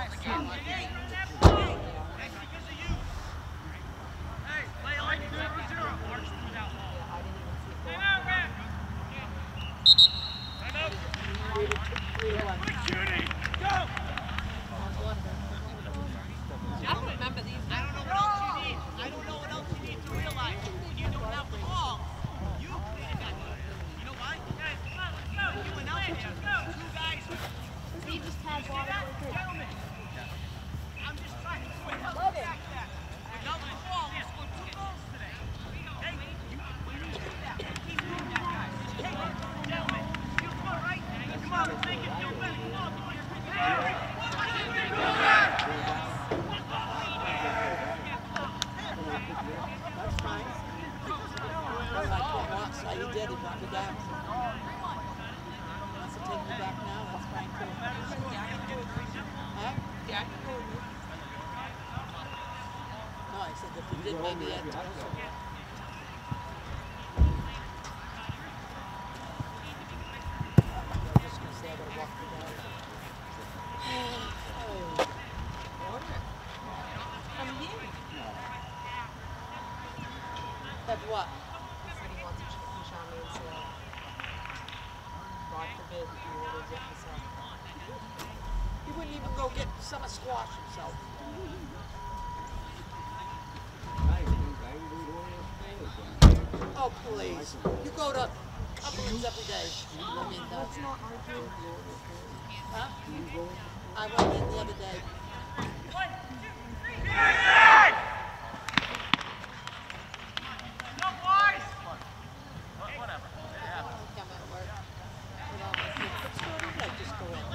Hey, play like zero zero. March through that wall. Time out, Red. Time out. Quick shooting. Go. I don't remember these. I don't know what else you need. I don't know what else you need to realize. When you don't have the ball, you clean it back up. You know why? Guys, come on, let's go. You and Elliot, let's go. Two guys. He just had See water. that? Gentlemen. I'm just trying to swing up the back there. Without the ball, we scored two goals today. Hey, we need to do that. Keep doing that, guys. Hey, gentlemen, you score right. Come on, let's make it feel better. Come on, boys. Hey, one, two, three, go back. That's fine. Well, I can't watch, so you did it, not the down. Wants to take me back now, that's fine too. Huh? Yeah. No, I said if you did, maybe I'd tell you. I'm just gonna say I gotta walk the dog. Come here. Have what? He said he wants to push on me and say, God forbid he orders it himself. He wouldn't even go get summer squash himself. Oh, please. You go to Cumberland's every day. I mean, that's not argue. Huh? I went in the other day. Come at work. With all my kids. What's going on? I just go in.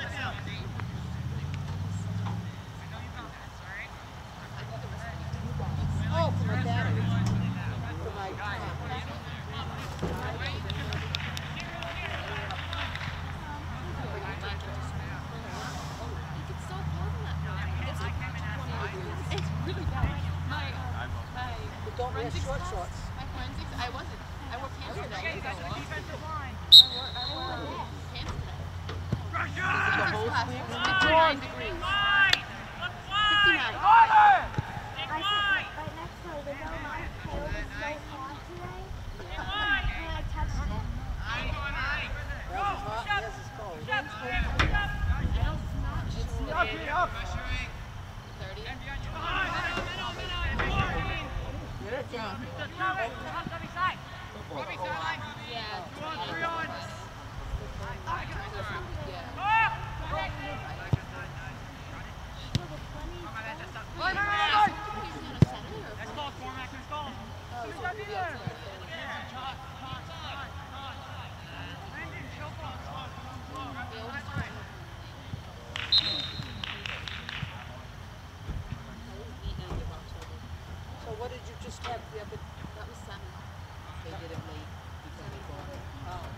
Oh, for my battery. For my But don't wear short shorts. My forensics, I wasn't. I wore pants today. Okay, guys, on the defensive line. I wore, I wore pants today. Russia! The whole class. fifty-nine degrees. Wide! Look wide! fifty-nine. Stick I wide! sit right next to a window. My hair was so hot today. Stick wide! And I touched it. Aye, aye. Yours is hot, yours is cold. Step, step, step. thirty. Yeah. That's called Cormac and Skull. So what did you just have the other? That was seven. They did it late because they bought it.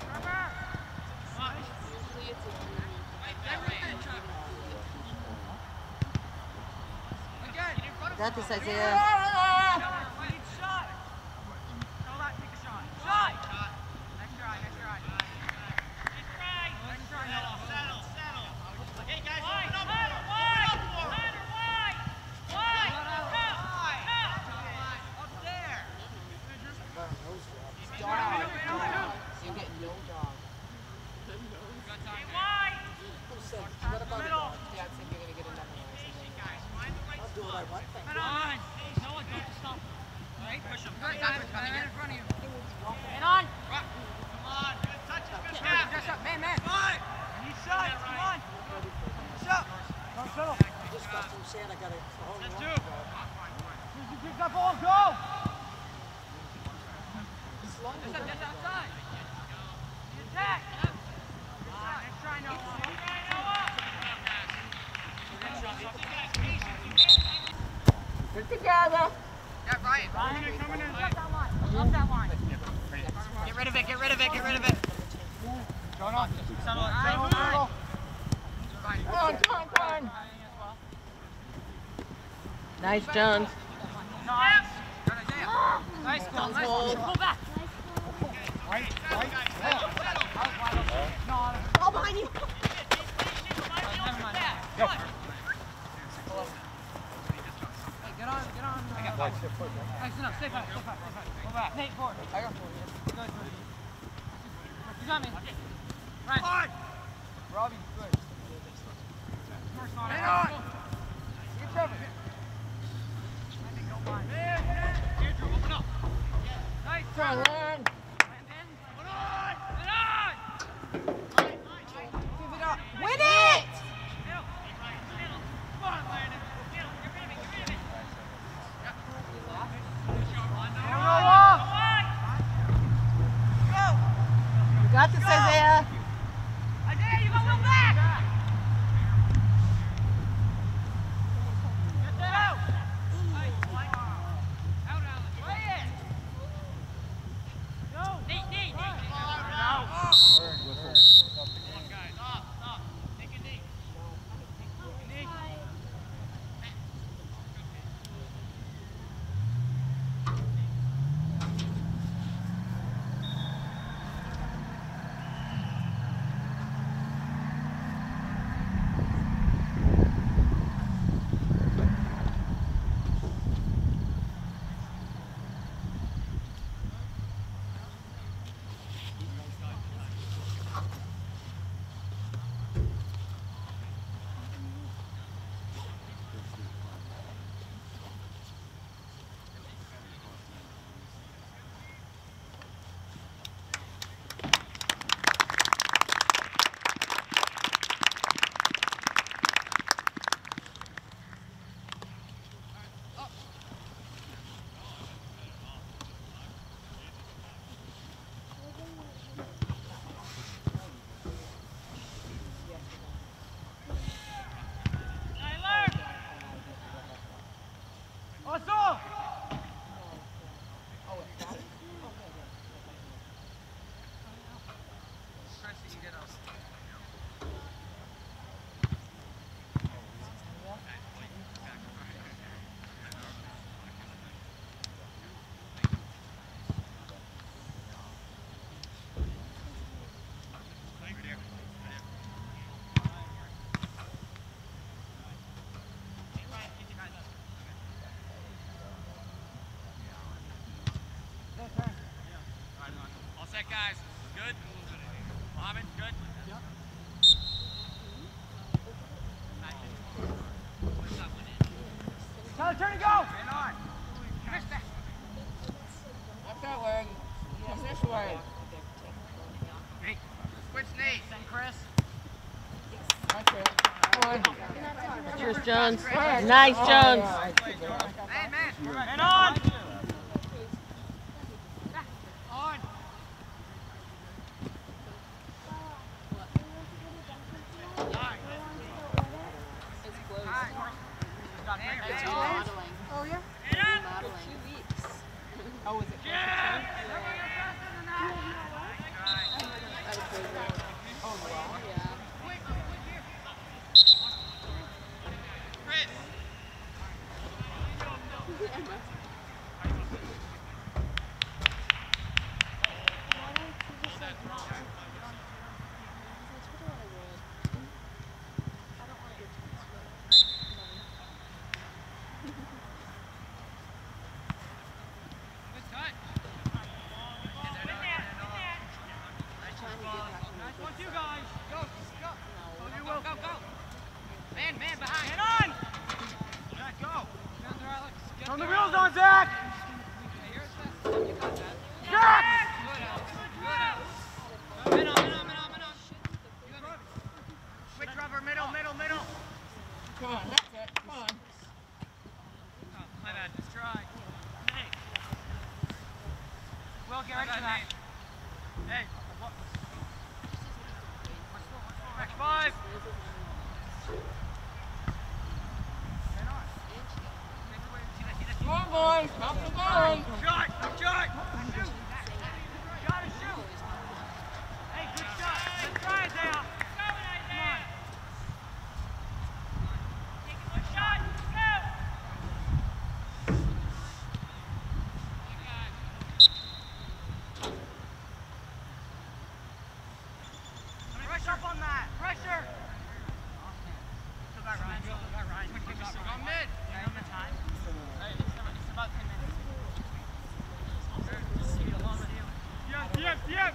Usually it's a three. That is Isaiah. Shot! Throw that, take a shot. Shot! Nice try, nice try. Nice try. Nice try, Noah. Settle, settle. Hey, guys, open up. Ladder, wide. Ladder, wide. Wide. Go. Go. Up there. Dog. You're getting no dog. Stay wide. Who said? What about it? Middle. Yeah, I think you're going to get another one. Guys, find the right I'll do what I want. Thank you. ball, go! That's, that's outside. The attack. Ah, let's try Noah. Get together. Yeah, Ryan. Ryan, coming in. Love that line. Love that line. Get rid of it, get rid of it, get rid of it. Going on. Settle it. Settle it. Come on, come on, come on. Nice, Jones. Nice. Nice goal, nice Hold. goal. Pull back. Right, right. Ball behind you. Never mind. Go. Hey, get on, get on. I got five. Nice enough. Stay back, stay back, stay back. Go back. Nate, forward. I got forward. Good, good. You got me. Right. Robbie, good. Hang on. Get Trevor. Andrew, open up. Nice. Turn, learn. Give it up. Win it! Come on, Landon. You got this, Isaiah. Isaiah, you go well back. Get that out. Out, Alex. Play it. Go. Nate, Nate, Nate. Out. Come on, guys. Stop, stop. Take a knee. Knee. Set, guys. Good. Mohammed, good. Yep. Tyler, turn and go! And on. Missed that. Left that word. Yes, this word. Hey, switch Nate. Send Chris. That's it. Come on. Cheers, Jones. Nice, Jones. Man, man. And on. On. It's modeling. Oh, yeah? Modeling. Two weeks. Oh, is it? Yeah. That was crazy. Oh, wow. Yeah. Turn the wheels on, Zach! Zach! Switch rubber, middle, middle, middle. Come on, that's it. Come on. Oh, my bad, just try. get ready for that. Hey, what? Next five. Come on, boys. Stop the ball. Shot! Shot! Shoot! Gotta shoot! Hey, good shot! Let's try it, Isaiah! Come on, Isaiah! Take a good shot! Go! Pressure up on that! Pressure! Go back, Ryan. Go back, Ryan. Go mid! Yeah, I'm in time. Hey, it's about ten minutes. Yes, yes, yes!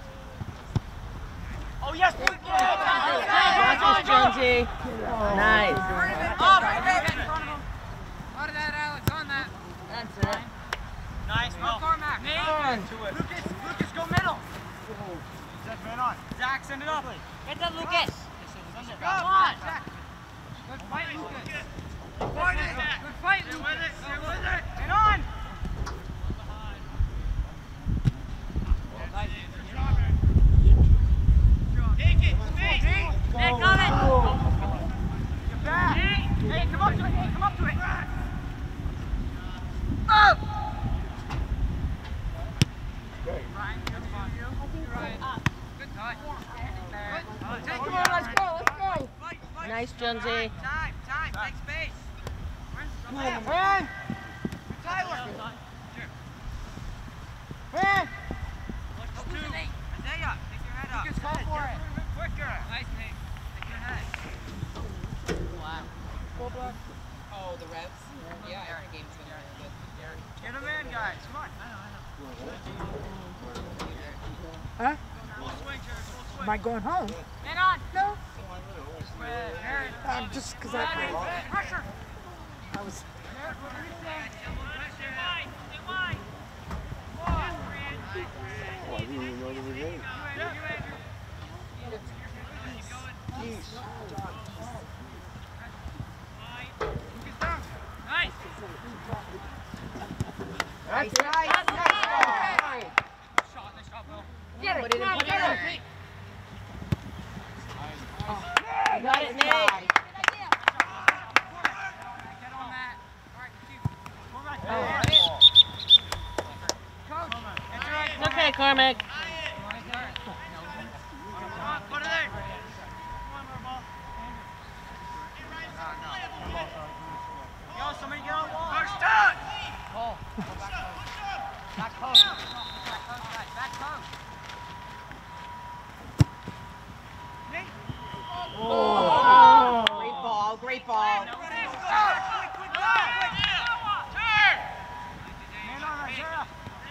Oh, yes, we can! Nice, Jonesy. Nice. Up, right in front of him. Out of that, Alex, on that. That's it. Nice, Will. Carmack. Nate. Lucas, Lucas, go middle. Zach, man on. Zach, send it up. Get that, Lucas. Come on. Zach. Good fight, Lucas. Good fight, Lucas. Good fight, Lucas. Stay with it, stay with it. And on. Take it, space. Hey, coming. Get back. Hey, hey, come up to it. Hey, come up to it. Up. Ryan, good on you. Ryan. Good touch. Good. Come on, let's go, let's go. Fight, fight. Nice, Jonesy. Time, time, take space. Come on, man. Tyler. Man. Let's do. Isaiah, take your head up. Lucas, go for it. Quicker. Nice, Nate. Take your head. Wow. Oh, the Revs? Yeah, every game's been really good. Get him in, guys. Come on. I know, I know. Huh? Full swing, Jared. Full swing. Am I going home? Man on. No. Aaron. Um, just because I, Pressure. I was. Aaron, what are you saying? Stay wide. Stay wide. Come on, Fran. Oh, I didn't even know they were there. You, Andrew. You, Andrew. Keep going. Lucas down. Nice. Nice, nice, nice. Shot, nice shot, Will. Get it, come on, get it. You got it, Nate. Get on that. All right, keep. Go back. Oh. Coach. That's right. It's okay, Carmack. Come on, put it in. Come on, more ball. Yo, somebody get on wall. First down. Cole. Back post. Back post, guys. Back post. Nate. Oh. Great ball, great ball. Quick, quick, quick, quick. Turn. Man on, Isaiah.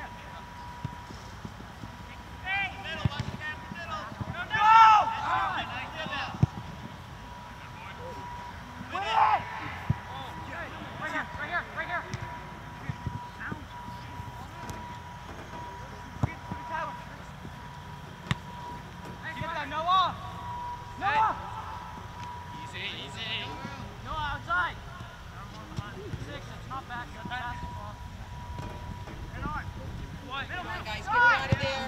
Come on, guys, get her out of there.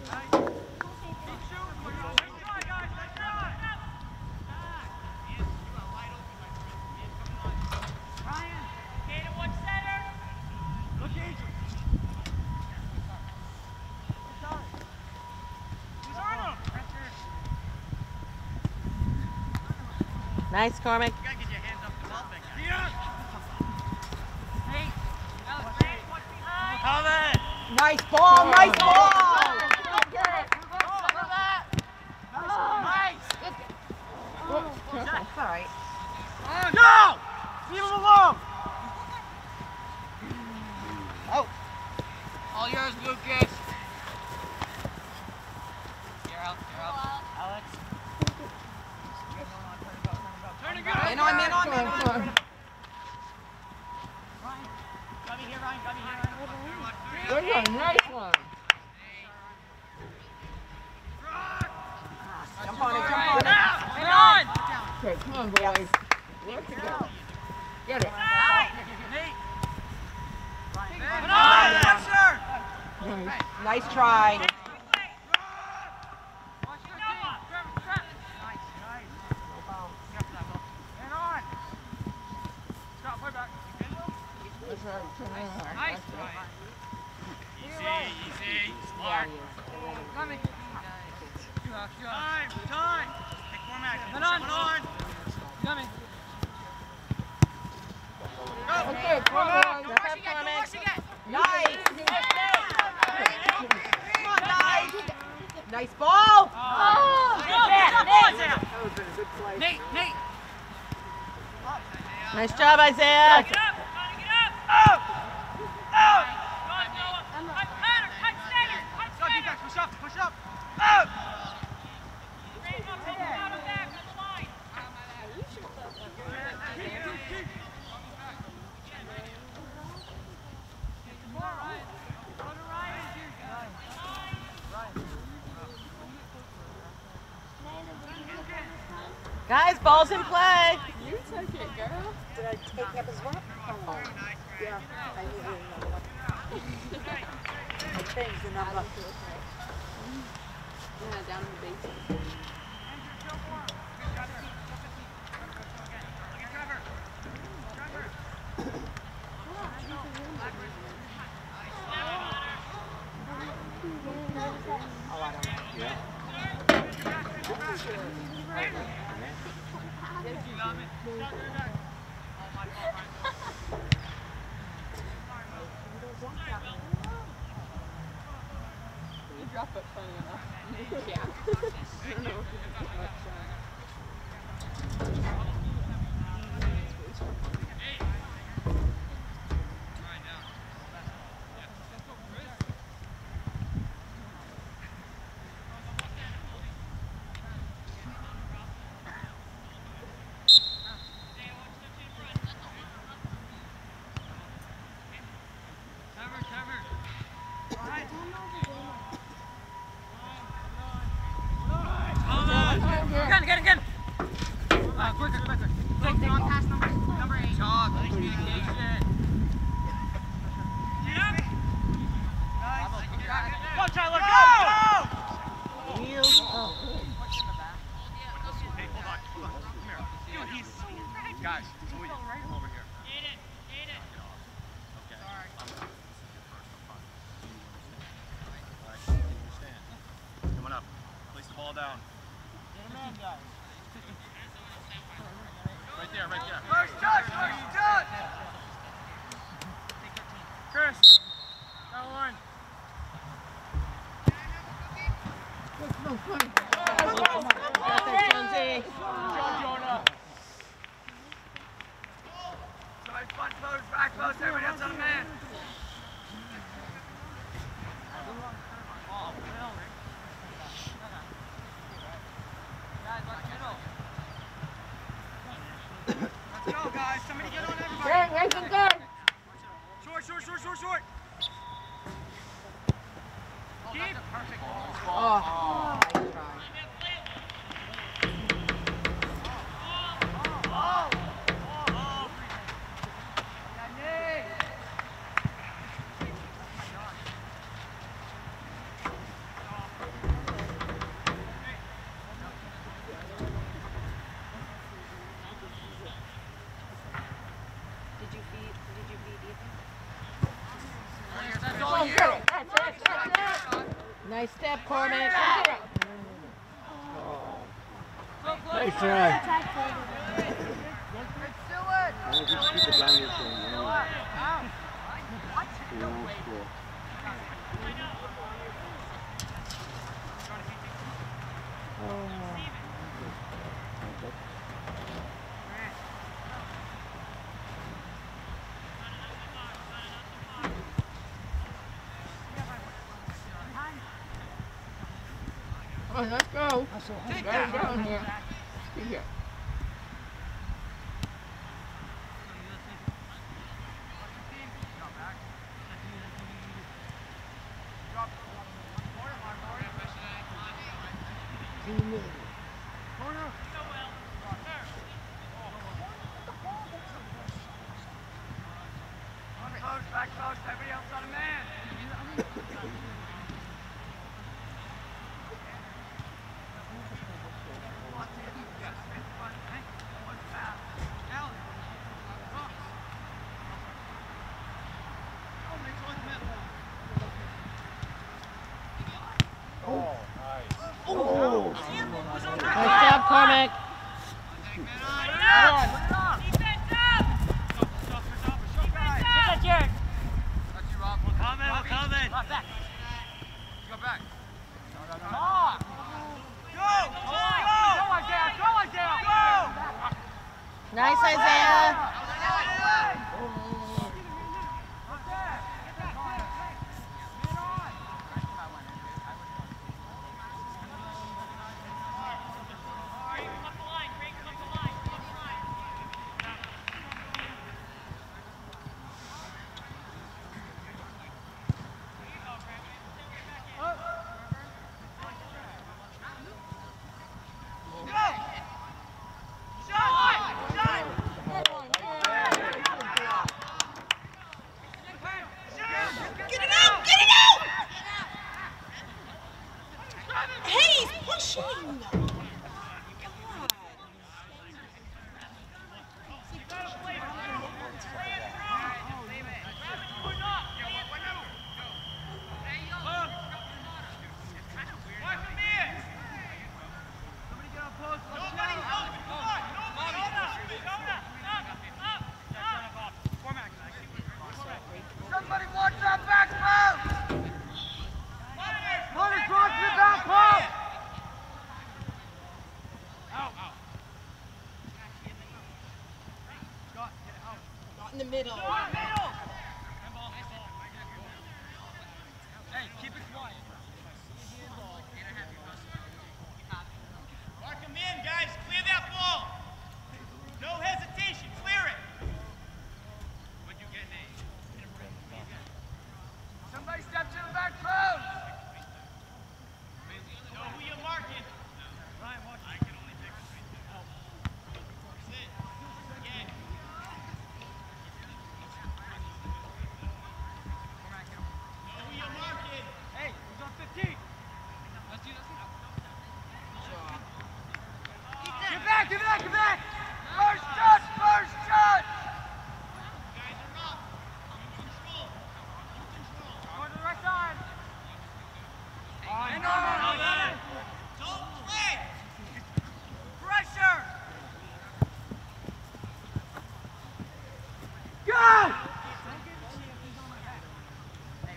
Nice, Carmack. You gotta get your hands up the ball thing. Nice ball, nice ball. That's all right. No! Leave him alone! Oh. All yours, Lucas. You're out, you're out. Alex. Turn and go. Man on, man on, man on. Ryan. Got me here, Ryan. Got me here, Ryan. Good one, nice one. Jump on it, jump on it. Man on! Okay, come on, boys. Work together. Get it. Nate. Man on! Pressure! Nice. Nice try. Nice. Easy, easy. Smart. Coming. Time, time. Take one action. Put on. on. Coming. Go. Okay, come on. Don't rush again, don't rush again. Nice. Come on, nice. Nice ball. Oh. Good, Nate. That was a good play. Nate, Nate. Nice job, Isaiah. Get up. Get up. Up. Up. Go, defense. Push up. Push up. Up. Guys, ball's in play. You took it, girl. Did I take up his work? Oh, yeah. I needed another one. I changed the number. Yeah, down in the basement. You drop it funny enough. Yeah. I don't know. Again, again, again. Uh, quicker, quicker. Quick, take on pass number, number eight. Talk, communication. Yep. Nice. Go, Tyler, go! Go! Wheels. Oh. Hey, hold on, hold on. Come here. Dude, he's... Guys, come over here. Eat it, eat it. Okay. Sorry. Coming up. Place the ball down. Get him in, guys. Right there, right there. First touch, first touch! Chris, that one. Perfect, Jonesy. Joe Jonah. Sorry, front post, back post, everybody else on a man. Let's go, guys. Somebody get on everybody. Hey, right and good. Short, short, short, short, short. Keep. Perfect. Oh, nice try. Nice step, Corbin. Nice try. Come on, let's go. Take that down here. Get here. Post, back post, everybody else on a man.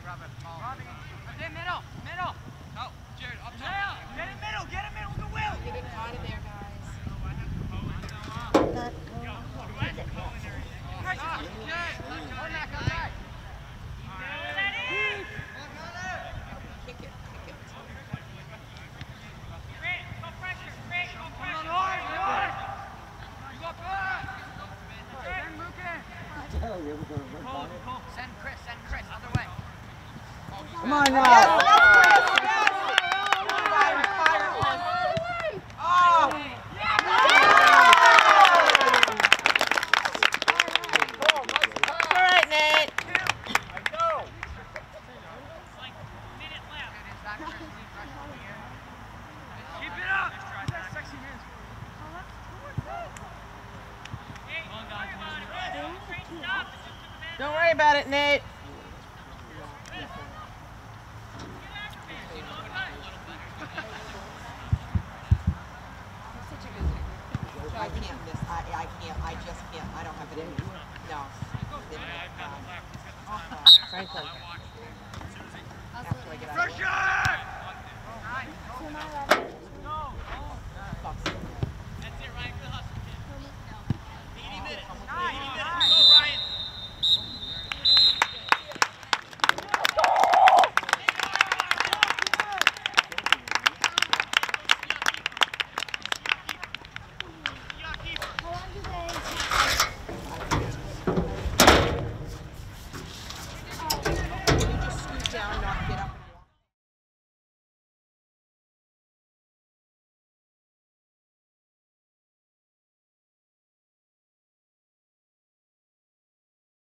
drop it. Robbie. Get middle. Middle. Oh, Jared, up top. Get in middle. Get in middle with the will. Get it out of there, guys. Kick it, kick it. Send Chris, send Chris, other way. Come on now. Yes, yes, yes. Fire, fire, Chris. Oh. All right, Nate. Keep it up. That's sexy man. Don't worry about it, Nate. I can't miss. I, I can't. I just can't. I don't have it in me. No. Um, Franklin. After I get out of the way.